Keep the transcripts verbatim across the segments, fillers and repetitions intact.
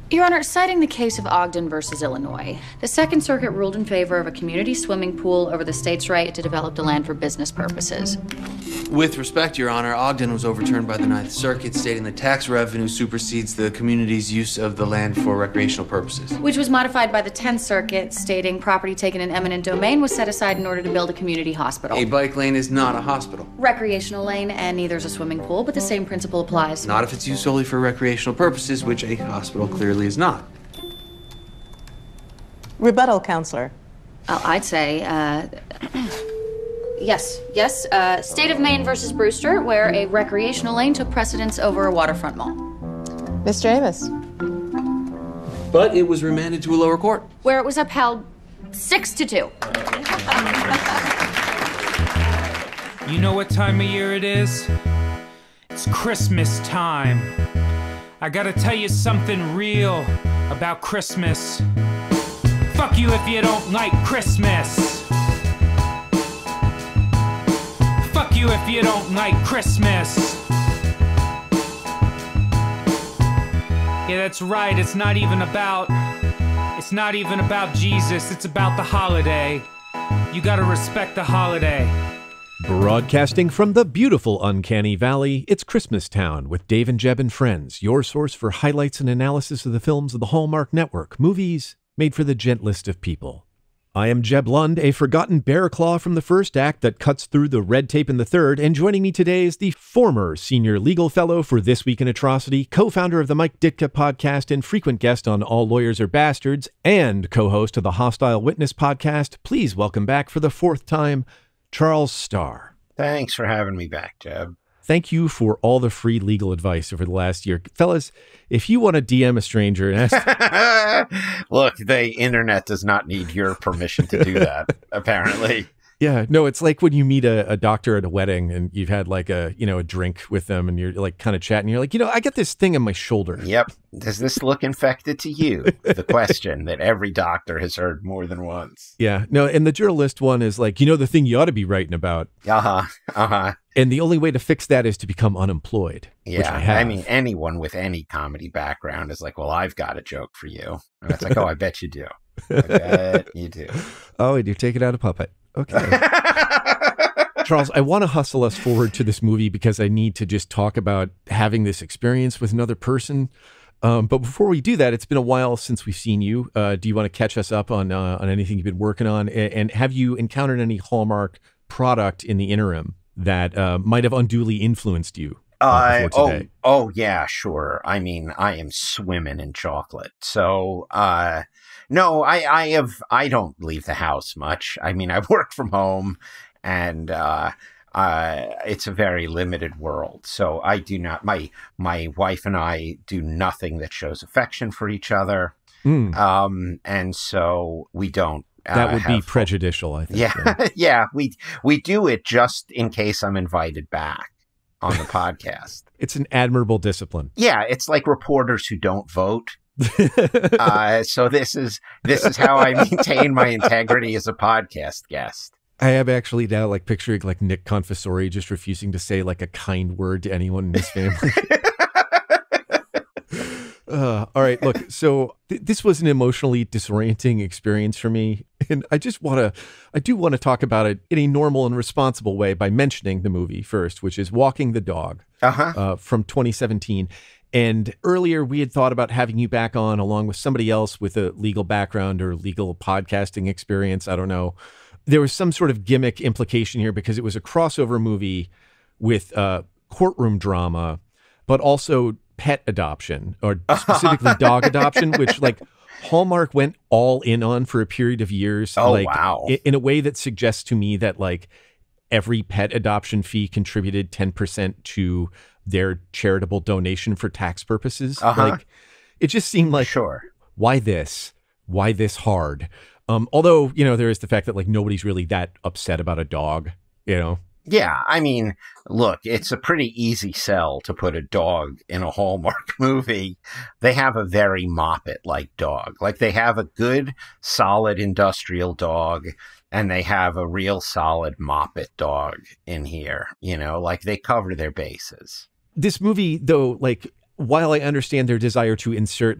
Your Honor, citing the case of Ogden versus Illinois, the Second Circuit ruled in favor of a community swimming pool over the state's right to develop the land for business purposes. With respect, Your Honor, Ogden was overturned by the Ninth Circuit, stating that tax revenue supersedes the community's use of the land for recreational purposes. Which was modified by the Tenth Circuit, stating property taken in eminent domain was set aside in order to build a community hospital. A bike lane is not a hospital. Recreational lane, and neither is a swimming pool, but the same principle applies. Not if it's used solely for recreational purposes, which a hospital clearly is not. Rebuttal, Counselor. Oh, I'd say, uh... yes, yes, uh, State of Maine versus Brewster, where a recreational lane took precedence over a waterfront mall. Mister Amos. But it was remanded to a lower court, where it was upheld six to two. You know what time of year it is? It's Christmas time. I gotta tell you something real about Christmas. Fuck you if you don't like Christmas. Fuck you if you don't like Christmas. Yeah, that's right, it's not even about, it's not even about Jesus, it's about the holiday. You gotta respect the holiday. Broadcasting from the beautiful Uncanny Valley, it's Christmas Town with Dave and Jeb and Friends, your source for highlights and analysis of the films of the Hallmark Network, movies made for the gentlest of people. I am Jeb Lund, a forgotten bear claw from the first act that cuts through the red tape in the third, and joining me today is the former senior legal fellow for This Week in Atrocity, co-founder of the Mike Ditka podcast and frequent guest on All Lawyers Are Bastards, and co-host of the Hostile Witness podcast. Please welcome back for the fourth time, Charles Starr. Thanks for having me back, Jeb. Thank you for all the free legal advice over the last year. Fellas, if you want to D M a stranger and ask... Look, the internet does not need your permission to do that, apparently. Yeah, no, it's like when you meet a, a doctor at a wedding and you've had like a, you know, a drink with them and you're like kind of chatting. You're like, you know, I got this thing on my shoulder. Yep. Does this look infected to you? The question that every doctor has heard more than once. Yeah, no, and the journalist one is like, you know, the thing you ought to be writing about. Uh-huh, uh-huh. And the only way to fix that is to become unemployed. Yeah, which I, have. I mean, anyone with any comedy background is like, well, I've got a joke for you. And it's like, oh, I bet you do. I bet you do. Oh, and you're taking out a puppet. Okay. Charles, I want to hustle us forward to this movie because I need to just talk about having this experience with another person. Um, but before we do that, it's been a while since we've seen you. Uh, do you want to catch us up on uh, on anything you've been working on? And, and have you encountered any Hallmark product in the interim that uh, might have unduly influenced you? Uh, oh, oh, yeah, sure. I mean, I am swimming in chocolate. So, uh, no, I, I have, I don't leave the house much. I mean, I work from home and, uh, uh, it's a very limited world. So I do not, my, my wife and I do nothing that shows affection for each other. Mm. Um, and so we don't. That would uh, be prejudicial, I think. Yeah. Yeah. yeah. We, we do it just in case I'm invited back on the podcast. It's an admirable discipline. Yeah, it's like reporters who don't vote. uh, so this is this is how I maintain my integrity as a podcast guest. I am actually now like picturing like Nick Confessori just refusing to say like a kind word to anyone in his family. Uh, all right, look, so th- this was an emotionally disorienting experience for me. And I just want to, I do want to talk about it in a normal and responsible way by mentioning the movie first, which is Walking the Dog uh-huh. uh, from twenty seventeen. And earlier we had thought about having you back on along with somebody else with a legal background or legal podcasting experience. I don't know. There was some sort of gimmick implication here because it was a crossover movie with uh, courtroom drama, but also pet adoption, or specifically dog adoption, which like Hallmark went all in on for a period of years. Oh, like, wow. In, in a way that suggests to me that like every pet adoption fee contributed ten percent to their charitable donation for tax purposes. Uh-huh. Like it just seemed like, sure, why this? Why this hard? Um, although, you know, there is the fact that like nobody's really that upset about a dog, you know? Yeah, I mean, look, it's a pretty easy sell to put a dog in a Hallmark movie. They have a very Moppet-like dog. Like, they have a good, solid industrial dog, and they have a real solid Moppet dog in here. You know, like, they cover their bases. This movie, though, like, while I understand their desire to insert, like,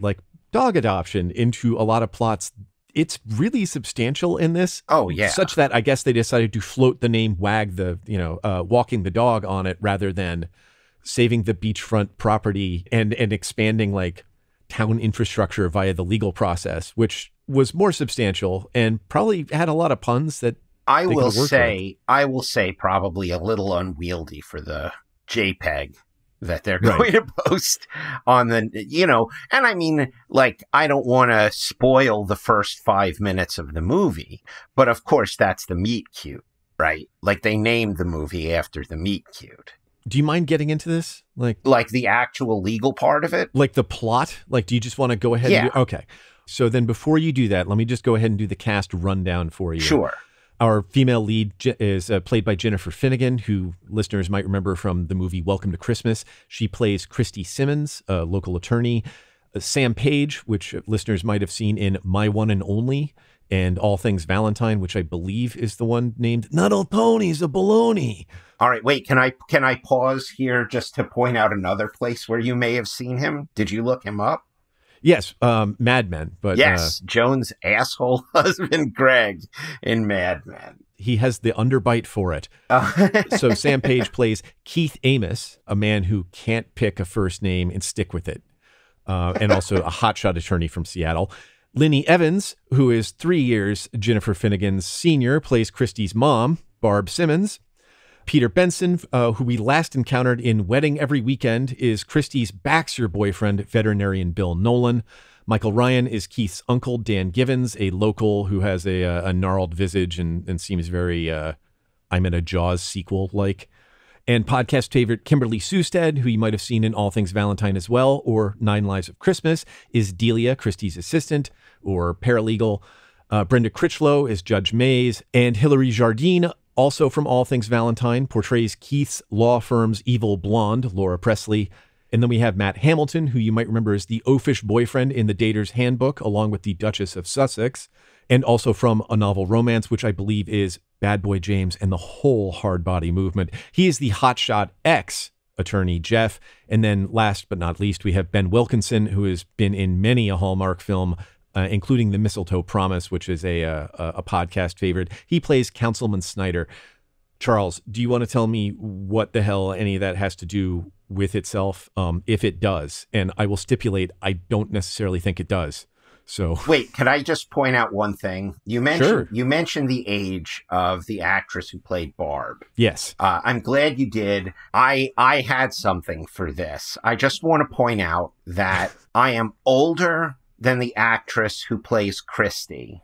dog adoption into a lot of plots. It's really substantial in this. Oh, yeah. Such that I guess they decided to float the name Wag the, you know, uh, walking the dog on it rather than saving the beachfront property and, and expanding like town infrastructure via the legal process, which was more substantial and probably had a lot of puns that I they will could've worked say, with. I will say probably a little unwieldy for the JPEG that they're Right. going to post on the, you know, and I mean, like, I don't want to spoil the first five minutes of the movie, but of course that's the meet cute, right? Like they named the movie after the meet cute. Do you mind getting into this? Like, Like the actual legal part of it? like the plot? Like, do you just want to go ahead? Yeah. And do, okay. So then before you do that, let me just go ahead and do the cast rundown for you. Sure. Our female lead Je- is uh, played by Jennifer Finnegan, who listeners might remember from the movie Welcome to Christmas. She plays Christy Simmons, a local attorney. Uh, Sam Page, which listeners might have seen in My One and Only and All Things Valentine, which I believe is the one named Not All Ponies, a Baloney. All right, wait, can I can I pause here just to point out another place where you may have seen him? Did you look him up? Yes, um, Mad Men. But Yes, uh, Joan's asshole husband, Greg, in Mad Men. he has the underbite for it. Uh, So Sam Page plays Keith Amos, a man who can't pick a first name and stick with it, uh, and also a hotshot attorney from Seattle. Linny Evans, who is three years Jennifer Finnegan's senior, plays Christy's mom, Barb Simmons. Peter Benson, uh, who we last encountered in Wedding Every Weekend, is Christy's Baxter boyfriend, veterinarian Bill Nolan. Michael Ryan is Keith's uncle, Dan Givens, a local who has a, a gnarled visage and, and seems very, uh, I'm in a Jaws sequel like. And podcast favorite Kimberly Sustad, who you might have seen in All Things Valentine as well, or Nine Lives of Christmas, is Delia, Christy's assistant or paralegal. Uh, Brenda Critchlow is Judge Mays, and Hilary Jardine, also from All Things Valentine, portrays Keith's law firm's evil blonde, Laura Presley. And then we have Matt Hamilton, who you might remember as the oafish boyfriend in The Dater's Handbook, along with the Duchess of Sussex, and also from A Novel Romance, which I believe is Bad Boy James and the whole hard body movement. He is the hotshot ex-attorney, Jeff. And then last but not least, we have Ben Wilkinson, who has been in many a Hallmark film, Uh, including The Mistletoe Promise, which is a, a a podcast favorite. He plays Councilman Snyder. Charles, do you want to tell me what the hell any of that has to do with itself, um, if it does? And I will stipulate, I don't necessarily think it does. So wait, can I just point out one thing? You mentioned Sure. you mentioned the age of the actress who played Barb. yes, Uh, I'm glad you did. I I had something for this. I just want to point out that I am older than the actress who plays Christy.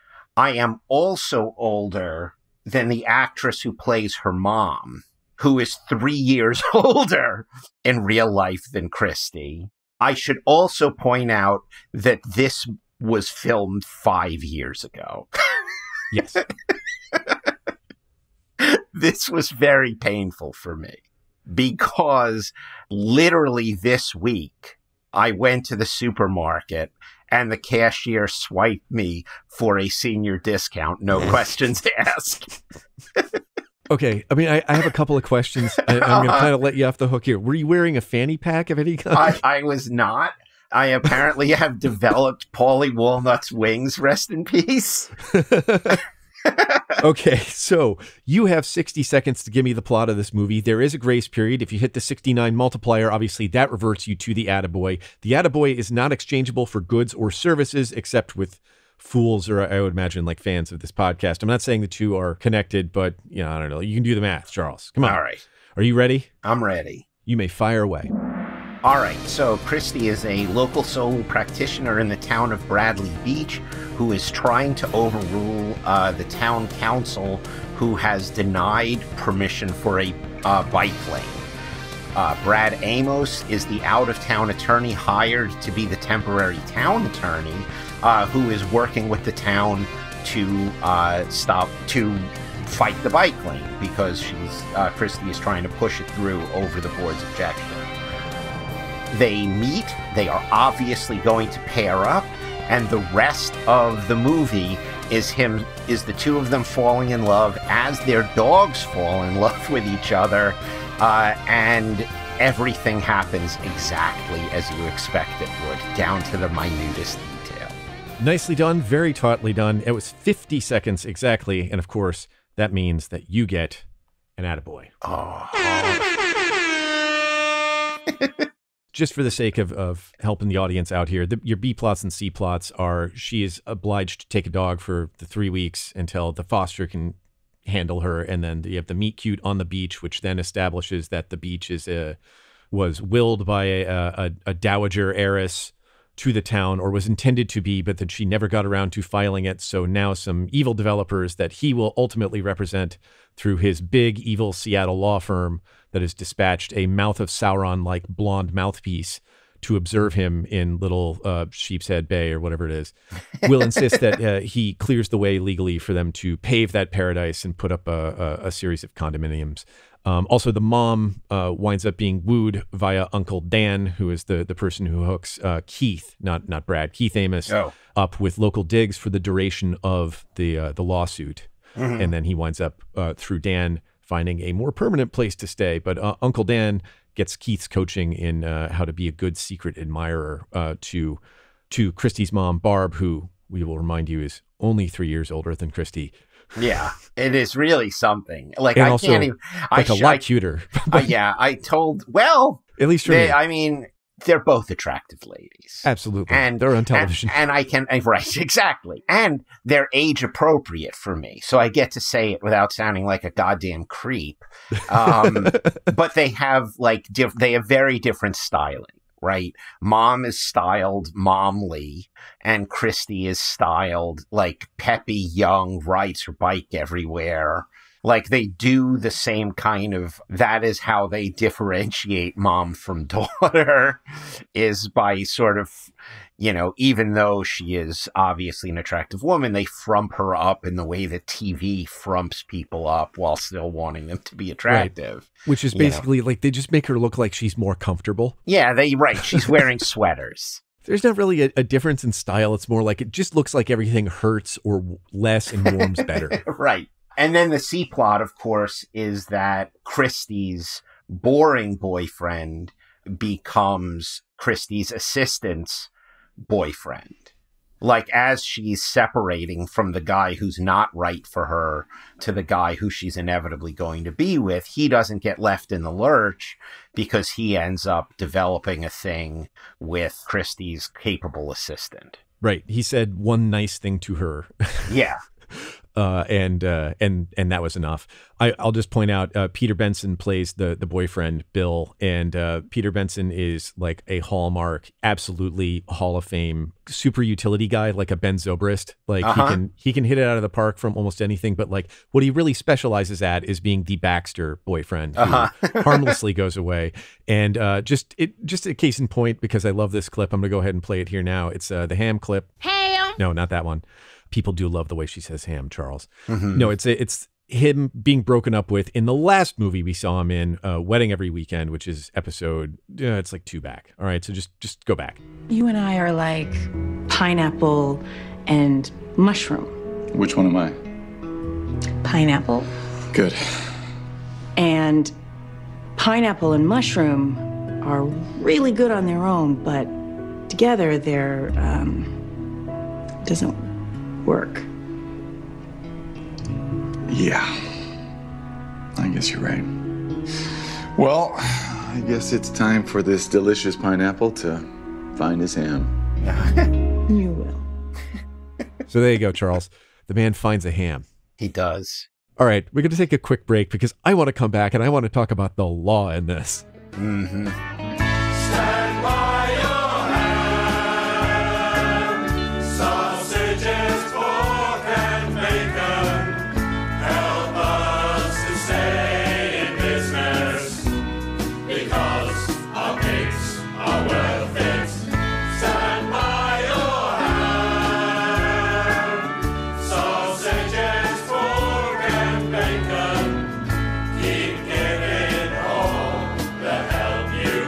I am also older than the actress who plays her mom, who is three years older in real life than Christy. I should also point out that this was filmed five years ago. yes. This was very painful for me because literally this week I went to the supermarket and the cashier swiped me for a senior discount. No questions asked. Okay, I mean, I, I have a couple of questions. I, I'm going to kind of let you off the hook here. Were you wearing a fanny pack of any kind? I, I was not. I apparently have developed Paulie Walnut's wings. Rest in peace. Okay, so you have sixty seconds to give me the plot of this movie. There is a grace period. If you hit the sixty-nine multiplier, obviously that reverts you to the attaboy. The attaboy is not exchangeable for goods or services, except with fools, or I would imagine like fans of this podcast. I'm not saying the two are connected, but you know, I don't know. You can do the math, Charles. Come on. All right. Are you ready? I'm ready. You may fire away. All right, so Christy is a local solo practitioner in the town of Bradley Beach who is trying to overrule uh, the town council who has denied permission for a uh, bike lane. Uh, Brad Amos is the out-of-town attorney hired to be the temporary town attorney uh, who is working with the town to uh, stop, to fight the bike lane because she's uh, Christy is trying to push it through over the board's objection. They meet, they are obviously going to pair up, and the rest of the movie is him, is the two of them falling in love as their dogs fall in love with each other, uh, and everything happens exactly as you expect it would, down to the minutest detail. Nicely done, very tautly done. It was fifty seconds exactly, and of course, that means that you get an attaboy. Oh. Just for the sake of, of helping the audience out here, the, your B plots and C plots are she is obliged to take a dog for the three weeks until the foster can handle her, and then you have the meet cute on the beach, which then establishes that the beach is a, was willed by a, a, a dowager heiress to the town, or was intended to be, but that she never got around to filing it. So now some evil developers that he will ultimately represent through his big evil Seattle law firm that has dispatched a Mouth of Sauron-like blonde mouthpiece to observe him in little uh, Sheepshead Bay or whatever it is, will insist that uh, he clears the way legally for them to pave that paradise and put up a, a, a series of condominiums. Um, also, the mom uh, winds up being wooed via Uncle Dan, who is the, the person who hooks uh, Keith, not not Brad, Keith Amos, oh. up with local digs for the duration of the uh, the lawsuit. Mm-hmm. And then he winds up, uh, through Dan, finding a more permanent place to stay. But uh, Uncle Dan gets Keith's coaching in uh, how to be a good secret admirer uh, to to Christy's mom, Barb, who we will remind you is only three years older than Christy. Yeah, it is really something. Like, and I also, can't even. Like I, a lot I, cuter. uh, yeah, I told. Well, at least for they, me. I mean, they're both attractive ladies. Absolutely. And they're on television. And, and I can, right, exactly. And they're age appropriate for me. So I get to say it without sounding like a goddamn creep. Um, but they have like, diff- they have very different styling, right? Mom is styled momly, and Christy is styled like peppy, young, rides her bike everywhere. Like, they do the same kind of, that is how they differentiate mom from daughter, is by sort of, you know, even though she is obviously an attractive woman, they frump her up in the way that T V frumps people up while still wanting them to be attractive. Right. Which is basically, you know, like, they just make her look like she's more comfortable. Yeah, they right. She's wearing sweaters. There's not really a, a difference in style. It's more like it just looks like everything hurts or less and warms better. Right. And then the C plot, of course, is that Christy's boring boyfriend becomes Christy's assistant's boyfriend. Like, as she's separating from the guy who's not right for her to the guy who she's inevitably going to be with, he doesn't get left in the lurch because he ends up developing a thing with Christy's capable assistant. Right. He said one nice thing to her. Yeah. Uh, and uh, and and that was enough. I, I'll just point out uh, Peter Benson plays the the boyfriend Bill, and uh, Peter Benson is like a hallmark, absolutely Hall of Fame super utility guy, like a Ben Zobrist. Like uh-huh. he can he can hit it out of the park from almost anything. But like what he really specializes at is being the Baxter boyfriend who uh-huh. harmlessly goes away. And uh, just it just a case in point, because I love this clip. I'm gonna go ahead and play it here now. It's uh, the ham clip. Ham. No, not that one. People do love the way she says ham, Charles. Mm-hmm. No, it's it's him being broken up with in the last movie we saw him in, uh, Wedding Every Weekend, which is episode, uh, it's like two back. All right, so just just go back. You and I are like pineapple and mushroom. Which one am I? Pineapple. Good. And pineapple and mushroom are really good on their own, but together they're, um, doesn't work. Yeah. I guess you're right. Well, I guess it's time for this delicious pineapple to find his ham. You will. So there you go, Charles. The man finds a ham. He does. All right, we're going to take a quick break because I want to come back and I want to talk about the law in this. Mm-hmm. Stand by your hand. Sausages, pork, and bacon. Help us to stay in business because our pigs are worth it. Stand by your hand. Sausages, pork, and bacon. Keep giving all the help you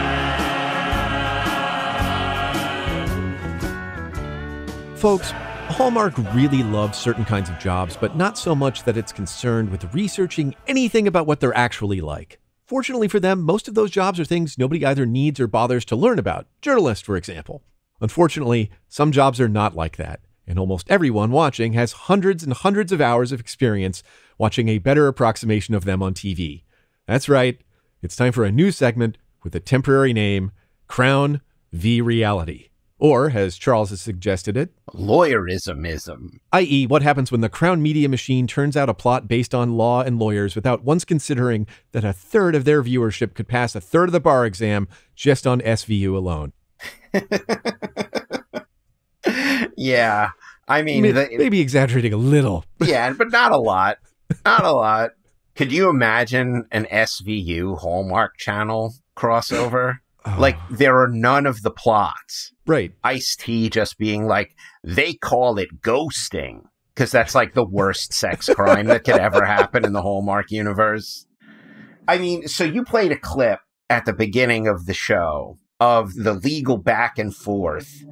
can. Folks, Hallmark really loves certain kinds of jobs, but not so much that it's concerned with researching anything about what they're actually like. Fortunately for them, most of those jobs are things nobody either needs or bothers to learn about. Journalist, for example. Unfortunately, some jobs are not like that, and almost everyone watching has hundreds and hundreds of hours of experience watching a better approximation of them on T V. That's right, it's time for a new segment with a temporary name, Crown v. Reality. Or, as Charles has suggested it, lawyerismism. that is, what happens when the Crown media machine turns out a plot based on law and lawyers without once considering that a third of their viewership could pass a third of the bar exam just on S V U alone. Yeah, I mean... Maybe, the, maybe exaggerating a little. Yeah, but not a lot. Not a lot. Could you imagine an S V U Hallmark Channel crossover? Oh. Like, there are none of the plots. Right. Ice-T just being like, they call it ghosting, because that's like the worst sex crime that could ever happen in the Hallmark universe. I mean, so you played a clip at the beginning of the show of the legal back and forth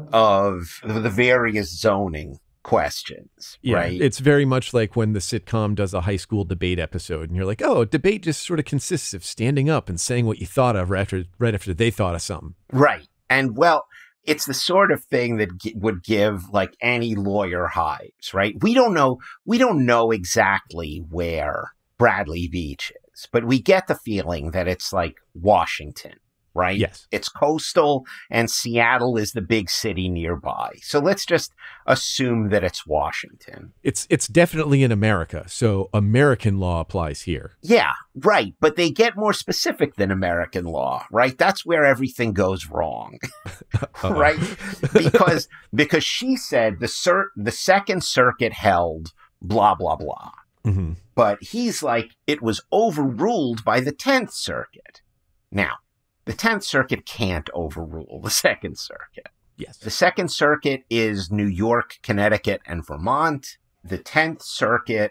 of the various zoning questions, yeah, right? It's very much like when the sitcom does a high school debate episode and you're like, oh, debate just sort of consists of standing up and saying what you thought of right after, right after they thought of something. Right. And well, it's the sort of thing that g- would give like any lawyer hives, right? We don't know, we don't know exactly where Bradley Beach is, but we get the feeling that it's like Washington. Right? Yes. It's coastal and Seattle is the big city nearby. So let's just assume that it's Washington. It's it's definitely in America. So American law applies here. Yeah, right. But they get more specific than American law, right? That's where everything goes wrong. Right? Because because she said the cir- the Second Circuit held blah, blah, blah. Mm-hmm. But he's like, it was overruled by the Tenth Circuit. Now, the Tenth Circuit can't overrule the Second Circuit. Yes. The Second Circuit is New York, Connecticut, and Vermont. The Tenth Circuit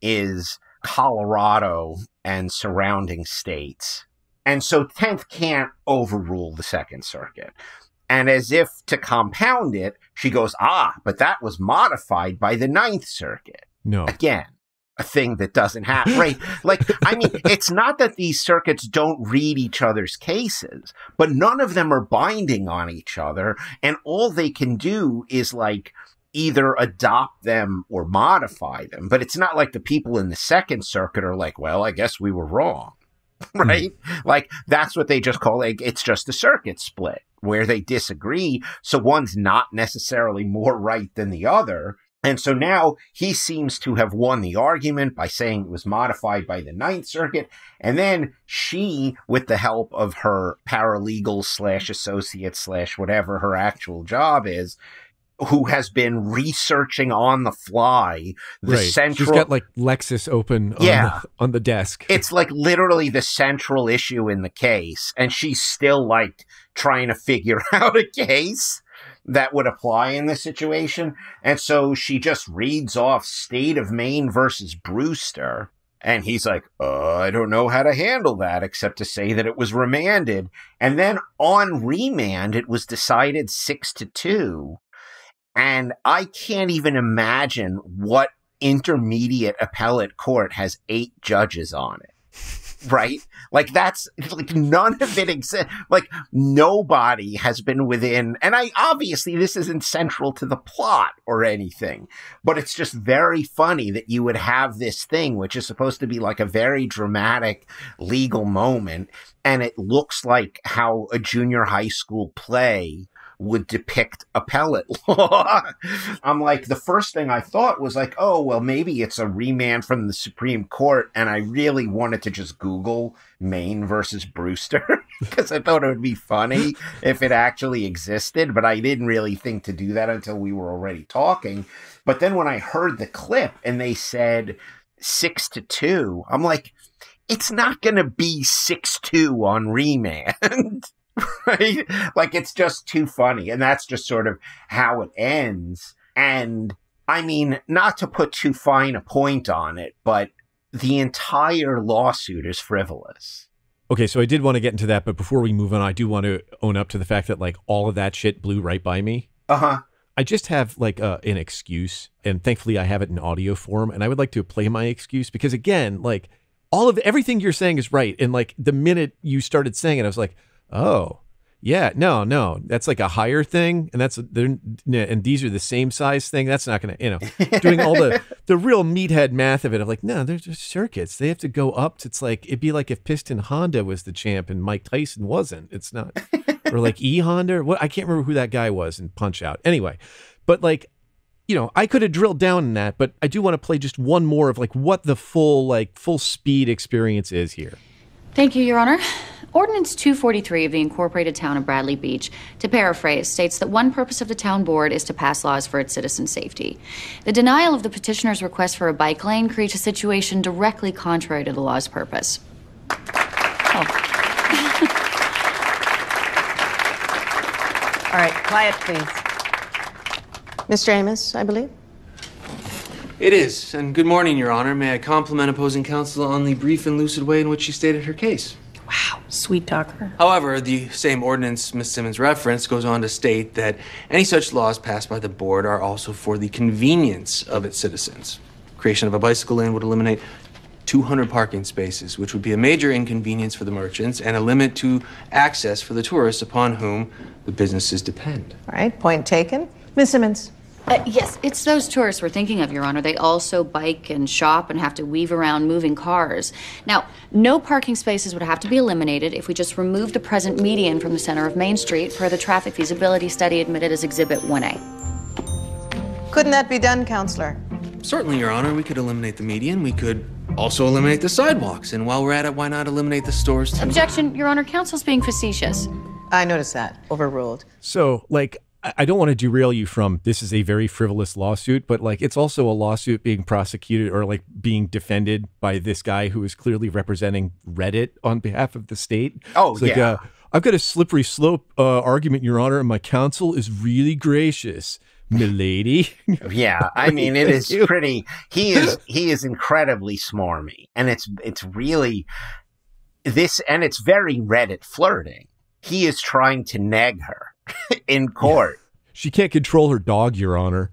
is Colorado and surrounding states. And so Tenth can't overrule the Second Circuit. And as if to compound it, she goes, ah, but that was modified by the Ninth Circuit. No. Again, a thing that doesn't happen, right? Like, I mean, it's not that these circuits don't read each other's cases, but none of them are binding on each other. And all they can do is like either adopt them or modify them. But it's not like the people in the Second Circuit are like, well, I guess we were wrong, right? Mm. Like, that's what they just call like, it's just a circuit split where they disagree. So one's not necessarily more right than the other. And so now he seems to have won the argument by saying it was modified by the Ninth Circuit. And then she, with the help of her paralegal slash associate slash whatever her actual job is, who has been researching on the fly the right. central... She's got like Lexis open on, yeah. the, on the desk. It's like literally the central issue in the case. And she's still like trying to figure out a case that would apply in this situation. And so she just reads off State of Maine versus Brewster. And he's like, uh, I don't know how to handle that except to say that it was remanded. And then on remand, it was decided six to two. And I can't even imagine what intermediate appellate court has eight judges on it. Right? Like that's like none of it exists. Like nobody has been within, and I obviously this isn't central to the plot or anything, but it's just very funny that you would have this thing, which is supposed to be like a very dramatic legal moment. And it looks like how a junior high school play would depict appellate law. I'm like, the first thing I thought was like, oh, well, maybe it's a remand from the Supreme Court. And I really wanted to just Google Maine versus Brewster because I thought it would be funny if it actually existed. But I didn't really think to do that until we were already talking. But then when I heard the clip and they said six to two, I'm like, it's not going to be six two on remand. Right? Like, it's just too funny. And that's just sort of how it ends. And I mean, not to put too fine a point on it, but the entire lawsuit is frivolous. Okay, so I did want to get into that, but before we move on, I do want to own up to the fact that, like, all of that shit blew right by me. Uh-huh. I just have, like, uh, an excuse, and thankfully I have it in audio form, and I would like to play my excuse because, again, like, all of everything you're saying is right. And like the minute you started saying it, I was like, oh, yeah, no, no, that's like a higher thing, and that's they're and these are the same size thing. That's not gonna, you know, doing all the the real meathead math of it. Of like, no, they're just circuits. They have to go up. It's like it'd be like if Piston Honda was the champ and Mike Tyson wasn't. It's not, or like E Honda. Or what I can't remember who that guy was in Punch Out. Anyway, but like, you know, I could have drilled down in that, but I do want to play just one more of like what the full like full speed experience is here. Thank you, Your Honor. Ordinance two forty-three of the Incorporated Town of Bradley Beach, to paraphrase, states that one purpose of the town board is to pass laws for its citizens' safety. The denial of the petitioner's request for a bike lane creates a situation directly contrary to the law's purpose. Oh. All right, quiet, please. Mister Amos, I believe. It is, and good morning, Your Honor. May I compliment opposing counsel on the brief and lucid way in which she stated her case? Wow, sweet talker. However, the same ordinance Miz Simmons referenced goes on to state that any such laws passed by the board are also for the convenience of its citizens. Creation of a bicycle lane would eliminate two hundred parking spaces, which would be a major inconvenience for the merchants and a limit to access for the tourists upon whom the businesses depend. All right, point taken. Miz Simmons. Uh, yes, it's those tourists we're thinking of, Your Honor. They also bike and shop and have to weave around moving cars. Now, no parking spaces would have to be eliminated if we just removed the present median from the center of Main Street per the traffic feasibility study admitted as Exhibit one A. Couldn't that be done, Counselor? Certainly, Your Honor. We could eliminate the median. We could also eliminate the sidewalks. And while we're at it, why not eliminate the stores, too? Objection, Your Honor. Counsel's being facetious. I noticed that. Overruled. So, like, I don't want to derail you from this is a very frivolous lawsuit, but like it's also a lawsuit being prosecuted or like being defended by this guy who is clearly representing Reddit on behalf of the state. Oh, it's like, yeah. Uh, I've got a slippery slope uh, argument, Your Honor, and my counsel is really gracious, milady. Yeah, I mean, it is pretty. He is he is incredibly smarmy, and it's it's really this, and it's very Reddit flirting. He is trying to nag her in court. Yeah. She can't control her dog, Your Honor.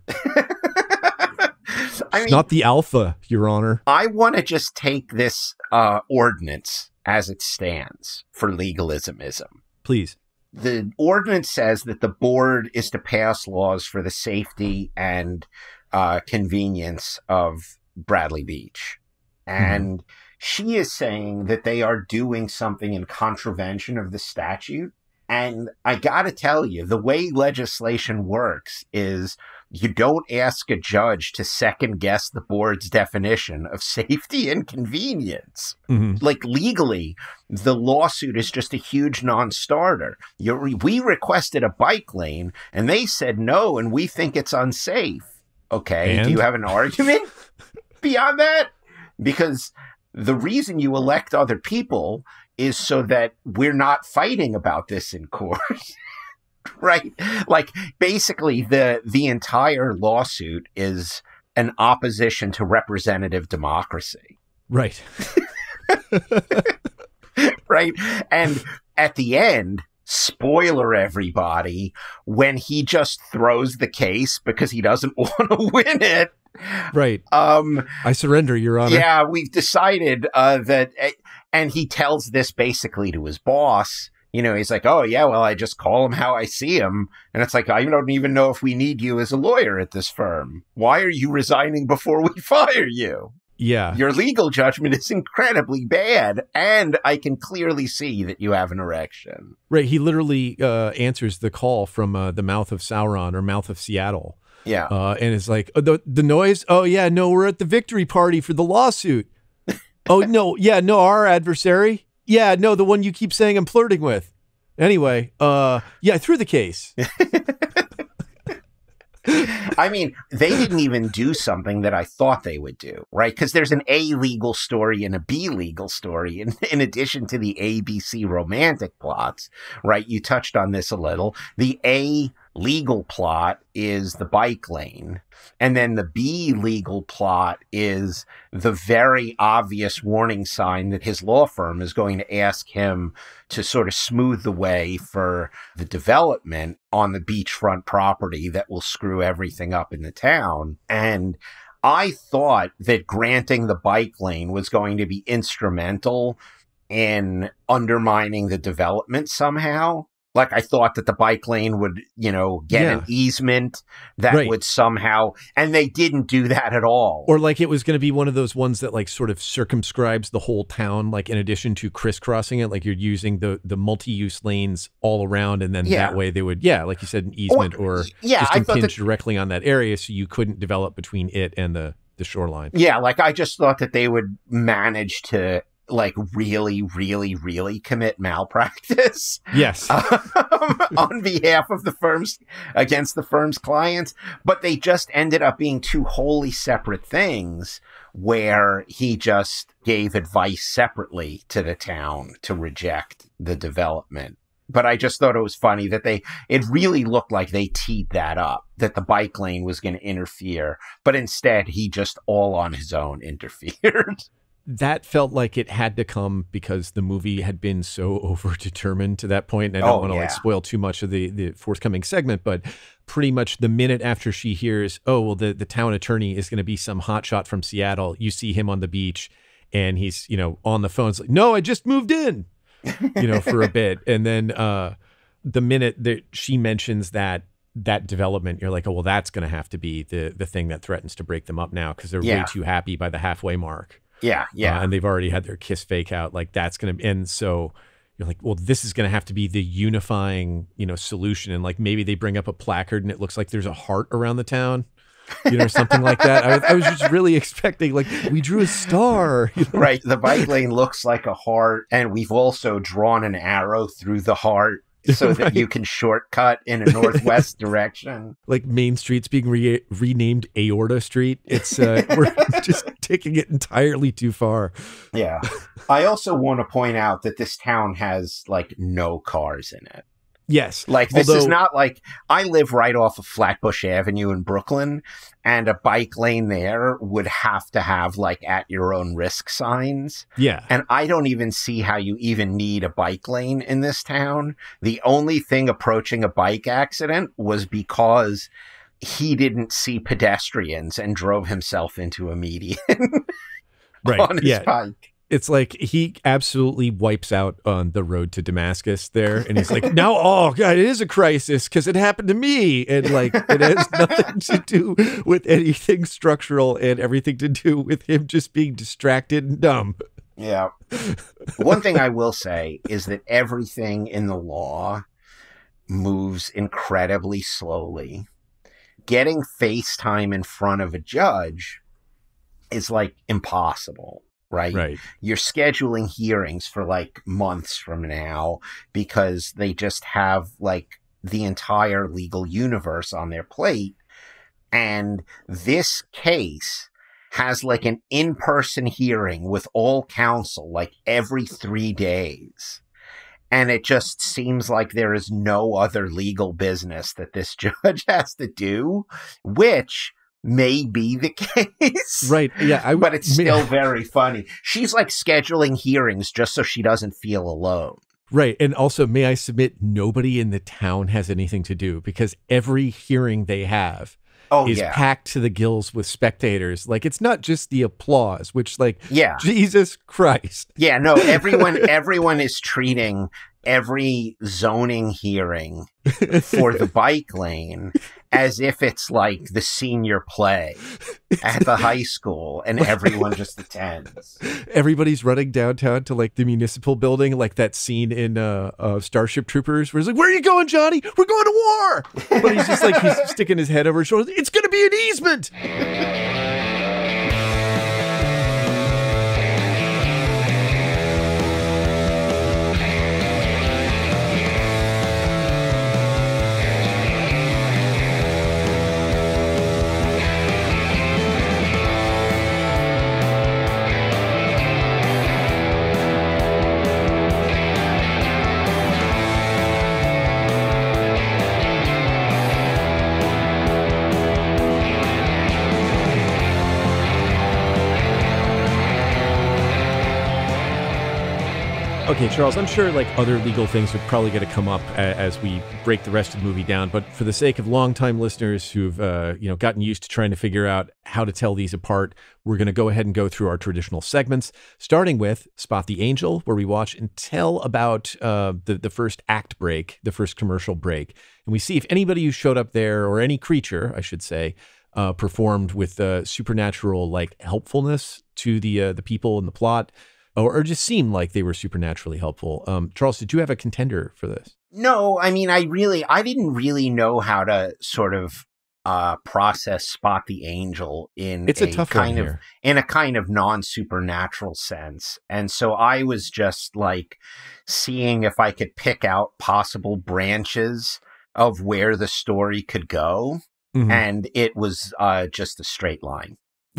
I mean, It's not the alpha, Your Honor. I want to just take this uh, ordinance as it stands for legalismism. Please. The ordinance says that the board is to pass laws for the safety and uh, convenience of Bradley Beach. And mm-hmm. she is saying that they are doing something in contravention of the statute. And I got to tell you, the way legislation works is you don't ask a judge to second guess the board's definition of safety and convenience. Mm-hmm. Like legally, the lawsuit is just a huge non-starter. You're, we requested a bike lane and they said no, and we think it's unsafe. Okay, and? Do you have an argument beyond that? Because the reason you elect other people is so that we're not fighting about this in court, right? Like basically the, the entire lawsuit is an opposition to representative democracy. Right. Right. And at the end, spoiler everybody, when he just throws the case because he doesn't want to win it. Right. Um, I surrender, Your Honor. Yeah, we've decided uh, that, uh, and he tells this basically to his boss. You know, he's like, oh, yeah, well, I just call him how I see him. And it's like, I don't even know if we need you as a lawyer at this firm. Why are you resigning before we fire you? Yeah. Your legal judgment is incredibly bad, and I can clearly see that you have an erection. Right. He literally uh, answers the call from uh, the mouth of Sauron or mouth of Seattle. Yeah. Uh, and it's like, oh, the, the noise? Oh, yeah, no, we're at the victory party for the lawsuit. Oh, no, yeah, no, our adversary? Yeah, no, the one you keep saying I'm flirting with. Anyway, uh, yeah, I threw the case. I mean, they didn't even do something that I thought they would do, right? Because there's an A legal story and a B legal story, in, in addition to the A B C romantic plots, right? You touched on this a little. The A legal plot is the bike lane. And then the B legal plot is the very obvious warning sign that his law firm is going to ask him to sort of smooth the way for the development on the beachfront property that will screw everything up in the town. And I thought that granting the bike lane was going to be instrumental in undermining the development somehow. Like, I thought that the bike lane would, you know, get Yeah. an easement that Right. would somehow, and they didn't do that at all. Or like it was going to be one of those ones that like sort of circumscribes the whole town, like in addition to crisscrossing it, like you're using the the multi-use lanes all around, and then Yeah. that way they would, yeah, like you said, an easement or, yeah, just I thought impinge that- directly on that area, so you couldn't develop between it and the the shoreline. Yeah, like I just thought that they would manage to like really, really, really commit malpractice. Yes. um, on behalf of the firms against the firm's clients, but they just ended up being two wholly separate things where he just gave advice separately to the town to reject the development. But I just thought it was funny that they, it really looked like they teed that up, that the bike lane was going to interfere, but instead he just all on his own interfered. That felt like it had to come because the movie had been so over-determined to that point. And I don't Oh, want to like yeah. spoil too much of the, the forthcoming segment, but pretty much the minute after she hears, oh, well, the, the town attorney is going to be some hotshot from Seattle, you see him on the beach and he's, you know, on the phone. It's like, no, I just moved in, you know, for a bit. And then uh, the minute that she mentions that, that development, you're like, oh, well, that's going to have to be the, the thing that threatens to break them up now because they're Yeah. way too happy by the halfway mark. Yeah, yeah. Uh, and they've already had their kiss fake out. Like that's going to, and so you're like, well, this is going to have to be the unifying, you know, solution. And like maybe they bring up a placard and it looks like there's a heart around the town, you know, something like that. I was, I was just really expecting, like, we drew a star. You know? Right. The bike lane looks like a heart, and we've also drawn an arrow through the heart so that Right. you can shortcut in a northwest direction. Like Main Street's being re- renamed Aorta Street. It's, uh, we're just taking it entirely too far. Yeah. I also want to point out that this town has like no cars in it. Yes. Like this is Although- not like I live right off of Flatbush Avenue in Brooklyn, and a bike lane there would have to have like at your own risk signs. Yeah. And I don't even see how you even need a bike lane in this town. The only thing approaching a bike accident was because he didn't see pedestrians and drove himself into a median Right. on his Yeah. bike. It's like he absolutely wipes out on the road to Damascus there. And he's like, now, oh, God, it is a crisis because it happened to me. And like, it has nothing to do with anything structural and everything to do with him just being distracted and dumb. Yeah. One thing I will say is that everything in the law moves incredibly slowly. Getting FaceTime in front of a judge is like impossible. Right? Right. You're scheduling hearings for like months from now because they just have like the entire legal universe on their plate. And this case has like an in-person hearing with all counsel like every three days. And it just seems like there is no other legal business that this judge has to do, which may be the case. Right. Yeah. I, but it's may- still very funny. She's like scheduling hearings just so she doesn't feel alone. Right. And also, may I submit, nobody in the town has anything to do because every hearing they have Oh, is yeah. packed to the gills with spectators. Like, it's not just the applause, which, like, Yeah. Jesus Christ. Yeah, no, everyone everyone is treating every zoning hearing for the bike lane as if it's like the senior play at the high school and everyone just attends. Everybody's running downtown to like the municipal building, like that scene in uh, uh, Starship Troopers, where he's like, "Where are you going, Johnny? We're going to war!" But he's just like he's sticking his head over his shoulder. It's going to be an easement. Okay, Charles, I'm sure like other legal things are probably going to come up a- as we break the rest of the movie down, but for the sake of longtime listeners who've uh, you know gotten used to trying to figure out how to tell these apart, we're going to go ahead and go through our traditional segments, starting with Spot the Angel, where we watch and tell about uh, the, the first act break, the first commercial break, and we see if anybody who showed up there, or any creature, I should say, uh, performed with uh, supernatural like helpfulness to the uh, the people in the plot. Or, or just seemed like they were supernaturally helpful. Um, Charles, did you have a contender for this? No, I mean, I really, I didn't really know how to sort of uh, process Spot the Angel in It's a, a tough kind one of here. in a kind of non-supernatural sense, and so I was just like seeing if I could pick out possible branches of where the story could go, Mhm. and it was uh, just a straight line.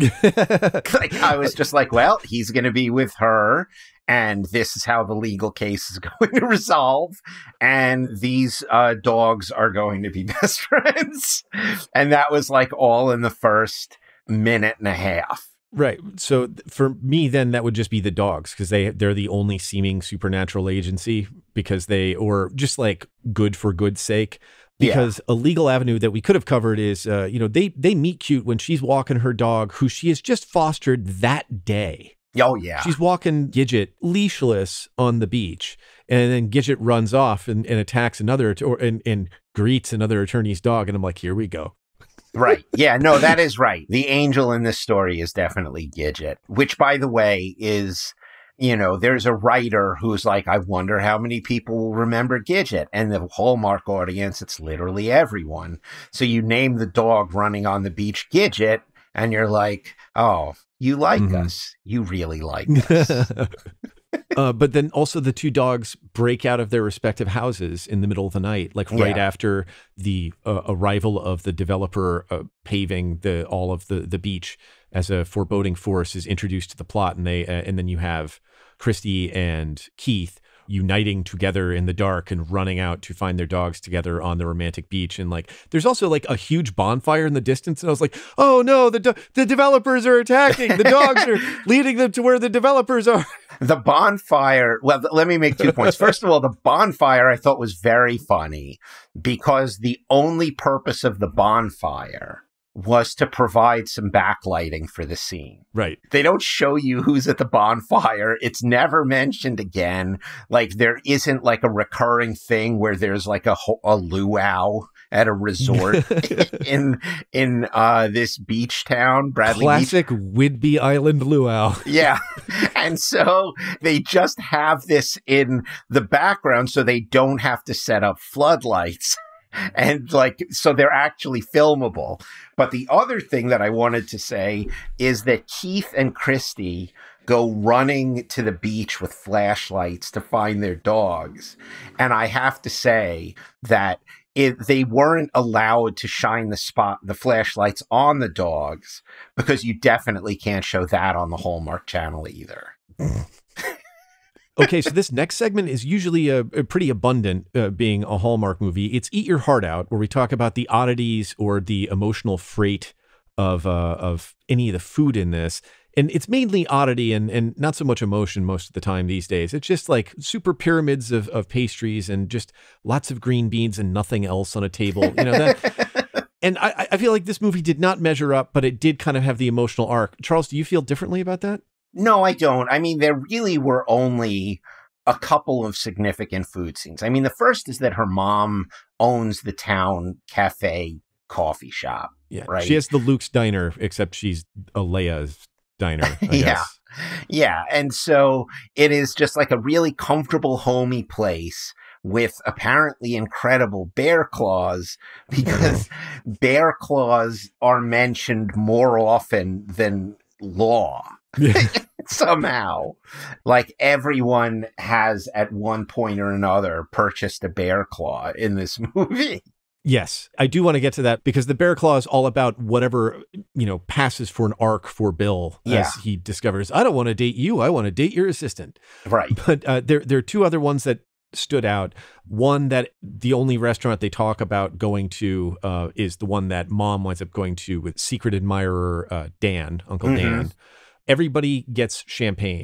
Like I was just like, well, he's going to be with her, and this is how the legal case is going to resolve, and these uh, dogs are going to be best friends, and that was like all in the first minute and a half. Right. So th- for me, then that would just be the dogs, because they they're the only seeming supernatural agency, because they, or just like good for good's sake. Because yeah. a legal avenue that we could have covered is, uh, you know, they they meet cute when she's walking her dog, who she has just fostered that day. Oh, yeah. She's walking Gidget leashless on the beach, and then Gidget runs off and, and attacks another, or and, and greets another attorney's dog. And I'm like, here we go. Right. Yeah, no, that is right. The angel in this story is definitely Gidget, which, by the way, is... You know, there's a writer who's like, I wonder how many people will remember Gidget. And the Hallmark audience, it's literally everyone. So you name the dog running on the beach Gidget, and you're like, oh, you like mm-hmm. us. You really like us. uh, but then also the two dogs break out of their respective houses in the middle of the night, like right yeah. after the uh, arrival of the developer uh, paving the all of the, the beach as a foreboding force is introduced to the plot. And they uh, and then you have Christy and Keith uniting together in the dark and running out to find their dogs together on the romantic beach. And like, there's also like a huge bonfire in the distance. And I was like, oh no, the do- the developers are attacking. The dogs are leading them to where the developers are. The bonfire. Well, th- let me make two points. First of all, the bonfire I thought was very funny because the only purpose of the bonfire was to provide some backlighting for the scene. Right. They don't show you who's at the bonfire. It's never mentioned again. Like there isn't like a recurring thing where there's like a, a luau at a resort in in uh, this beach town, Bradley Classic Beach. Whidbey Island luau. Yeah. And so they just have this in the background so they don't have to set up floodlights. And like, so they're actually filmable. But the other thing that I wanted to say is that Keith and Christy go running to the beach with flashlights to find their dogs. And I have to say that if they weren't allowed to shine the spot, the flashlights on the dogs, because you definitely can't show that on the Hallmark Channel either. Okay, so this next segment is usually a, a pretty abundant, uh, being a Hallmark movie. It's Eat Your Heart Out, where we talk about the oddities or the emotional freight of uh, of any of the food in this. And it's mainly oddity and, and not so much emotion most of the time these days. It's just like super pyramids of, of pastries and just lots of green beans and nothing else on a table. You know that. And I, I feel like this movie did not measure up, but it did kind of have the emotional arc. Charles, do you feel differently about that? No, I don't. I mean, there really were only a couple of significant food scenes. I mean, the first is that her mom owns the town cafe coffee shop. Yeah, right. She has the Luke's Diner, except she's a Leia's diner. I yeah. guess. Yeah. And so it is just like a really comfortable, homey place with apparently incredible bear claws, because bear claws are mentioned more often than law. Somehow, like everyone has at one point or another purchased a bear claw in this movie. Yes, I do want to get to that, because the bear claw is all about whatever, you know, passes for an arc for Bill as yeah. he discovers, I don't want to date you. I want to date your assistant. Right. But uh, there, there are two other ones that stood out. One, that the only restaurant they talk about going to uh, is the one that Mom winds up going to with secret admirer uh, Dan, Uncle mm-hmm. Dan. Everybody gets champagne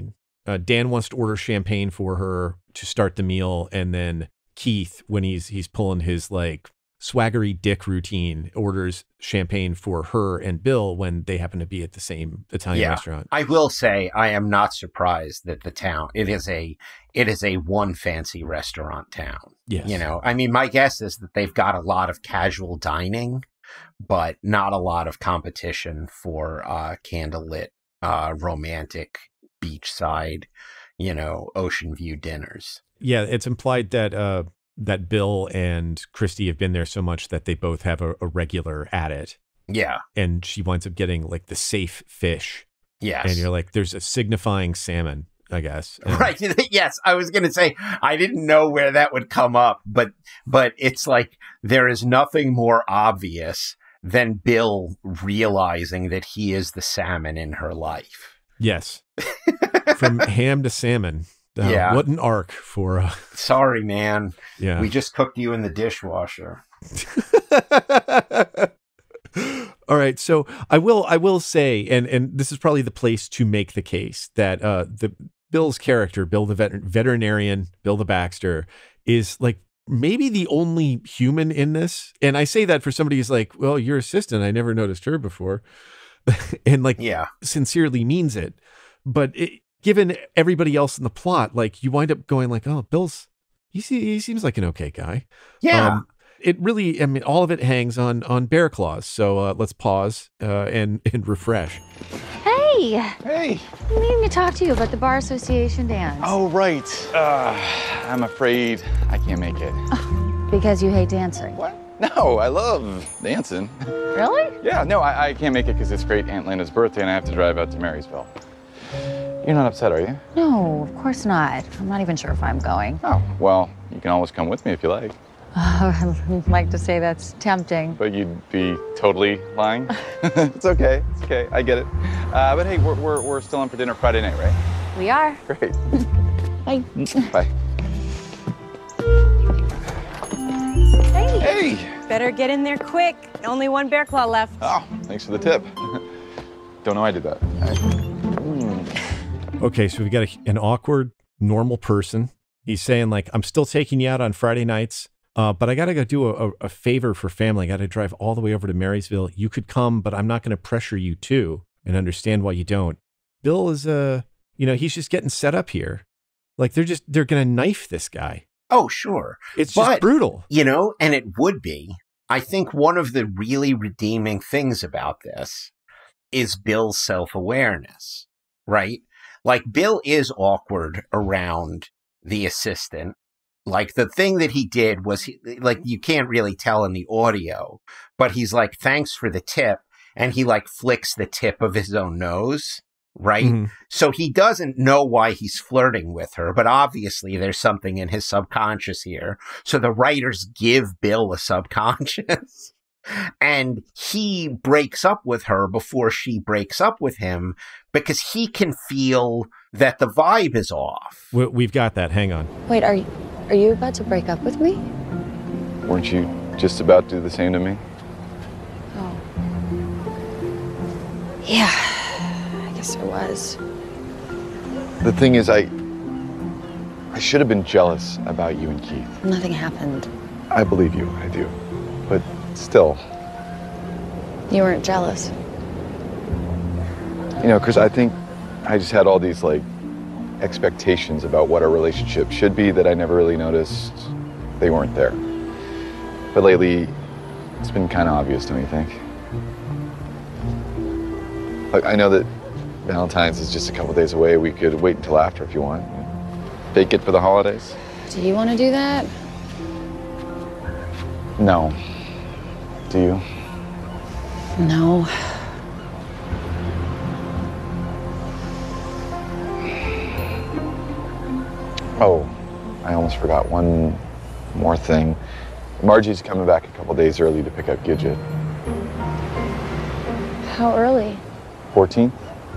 uh, Dan wants to order champagne for her to start the meal, and then Keith, when he's he's pulling his like swaggery dick routine, orders champagne for her and Bill when they happen to be at the same Italian Yeah. restaurant. I will say I am not surprised that the town it is a it is a one fancy restaurant town. Yes. You know, I mean, my guess is that they've got a lot of casual dining, but not a lot of competition for uh, candlelit, uh, romantic beachside, you know, ocean view dinners. Yeah, it's implied that uh, that Bill and Christy have been there so much that they both have a, a regular at it. Yeah. And she winds up getting like the safe fish. Yes. And you're like, there's a signifying salmon, I guess. And Right. Yes. I was going to say, I didn't know where that would come up, but, but it's like, there is nothing more obvious than Bill realizing that he is the salmon in her life. Yes. From ham to salmon. Uh, Yeah. What an arc for. Uh, Sorry, man. Yeah. We just cooked you in the dishwasher. All right, so I will I will say, and and this is probably the place to make the case that uh, the Bill's character, Bill the vet- veterinarian, Bill the Baxter, is like maybe the only human in this. And I say that for somebody who's like, well, your assistant, I never noticed her before, and like, yeah, sincerely means it. But it, given everybody else in the plot, like you wind up going like, oh, Bill's he he seems like an okay guy. Yeah. Um, It really, I mean, all of it hangs on on Bear Claws. So uh, let's pause uh, and and refresh. Hey! Hey! I'm needing to talk to you about the Bar Association dance. Oh, right. Uh, I'm afraid I can't make it. Because you hate dancing. What? No, I love dancing. Really? Yeah, no, I, I can't make it because it's great Aunt Lena's birthday and I have to drive out to Marysville. You're not upset, are you? No, of course not. I'm not even sure if I'm going. Oh, well, you can always come with me if you like. Oh, I'd like to say that's tempting. But you'd be totally lying. It's okay. It's okay. I get it. Uh, but hey, we're, we're, we're still on for dinner Friday night, right? We are. Great. Bye. Bye. Hey. Hey. Better get in there quick. Only one bear claw left. Oh, thanks for the tip. Don't know I did that. Mm. Okay, so we got a, an awkward, normal person. He's saying like, I'm still taking you out on Friday nights. Uh, but I got to go do a, a favor for family. I got to drive all the way over to Marysville. You could come, but I'm not going to pressure you to, and understand why you don't. Bill is, uh, you know, he's just getting set up here. Like they're just, they're going to knife this guy. Oh, sure. It's But, just brutal. You know, and it would be. I think one of the really redeeming things about this is Bill's self-awareness, right? Like Bill is awkward around the assistant. Like the thing that he did was he, like, you can't really tell in the audio, but he's like, thanks for the tip. And he like flicks the tip of his own nose. Right. Mm-hmm. So he doesn't know why he's flirting with her, but obviously there's something in his subconscious here. So the writers give Bill a subconscious and he breaks up with her before she breaks up with him because he can feel that the vibe is off. We, we've got that. Hang on. Wait, are you, are you about to break up with me? Weren't you just about to do the same to me? Oh. Yeah, I guess I was. The thing is, I... I should have been jealous about you and Keith. Nothing happened. I believe you, I do. But still, You weren't jealous. you know, because I think I just had all these, like, expectations about what our relationship should be that I never really noticed they weren't there. But lately, it's been kind of obvious, don't you think? Like, I know that Valentine's is just a couple days away. We could wait until after if you want. Bake it for the holidays? Do you want to do that? No. Do you? No. Oh, I almost forgot one more thing. Margie's coming back a couple days early to pick up Gidget. How early? fourteenth?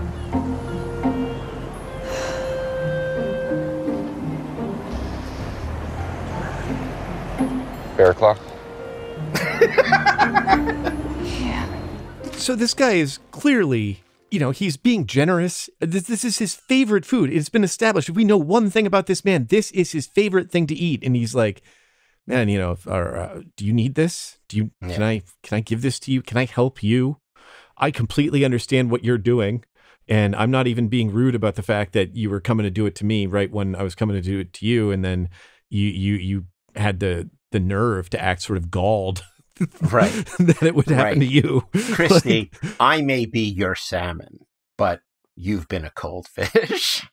Bear Claw? So this guy is clearly you know, he's being generous. This, this is his favorite food. It's been established. If we know one thing about this man, this is his favorite thing to eat. And he's like, man, you know, or, uh, do you need this? Do you, Yeah. can I, can I give this to you? Can I help you? I completely understand what you're doing. And I'm not even being rude about the fact that you were coming to do it to me right when I was coming to do it to you. And then you, you, you had the, the nerve to act sort of galled. Right. that it would happen Right. to you. Christy, I may be your salmon, but you've been a cold fish.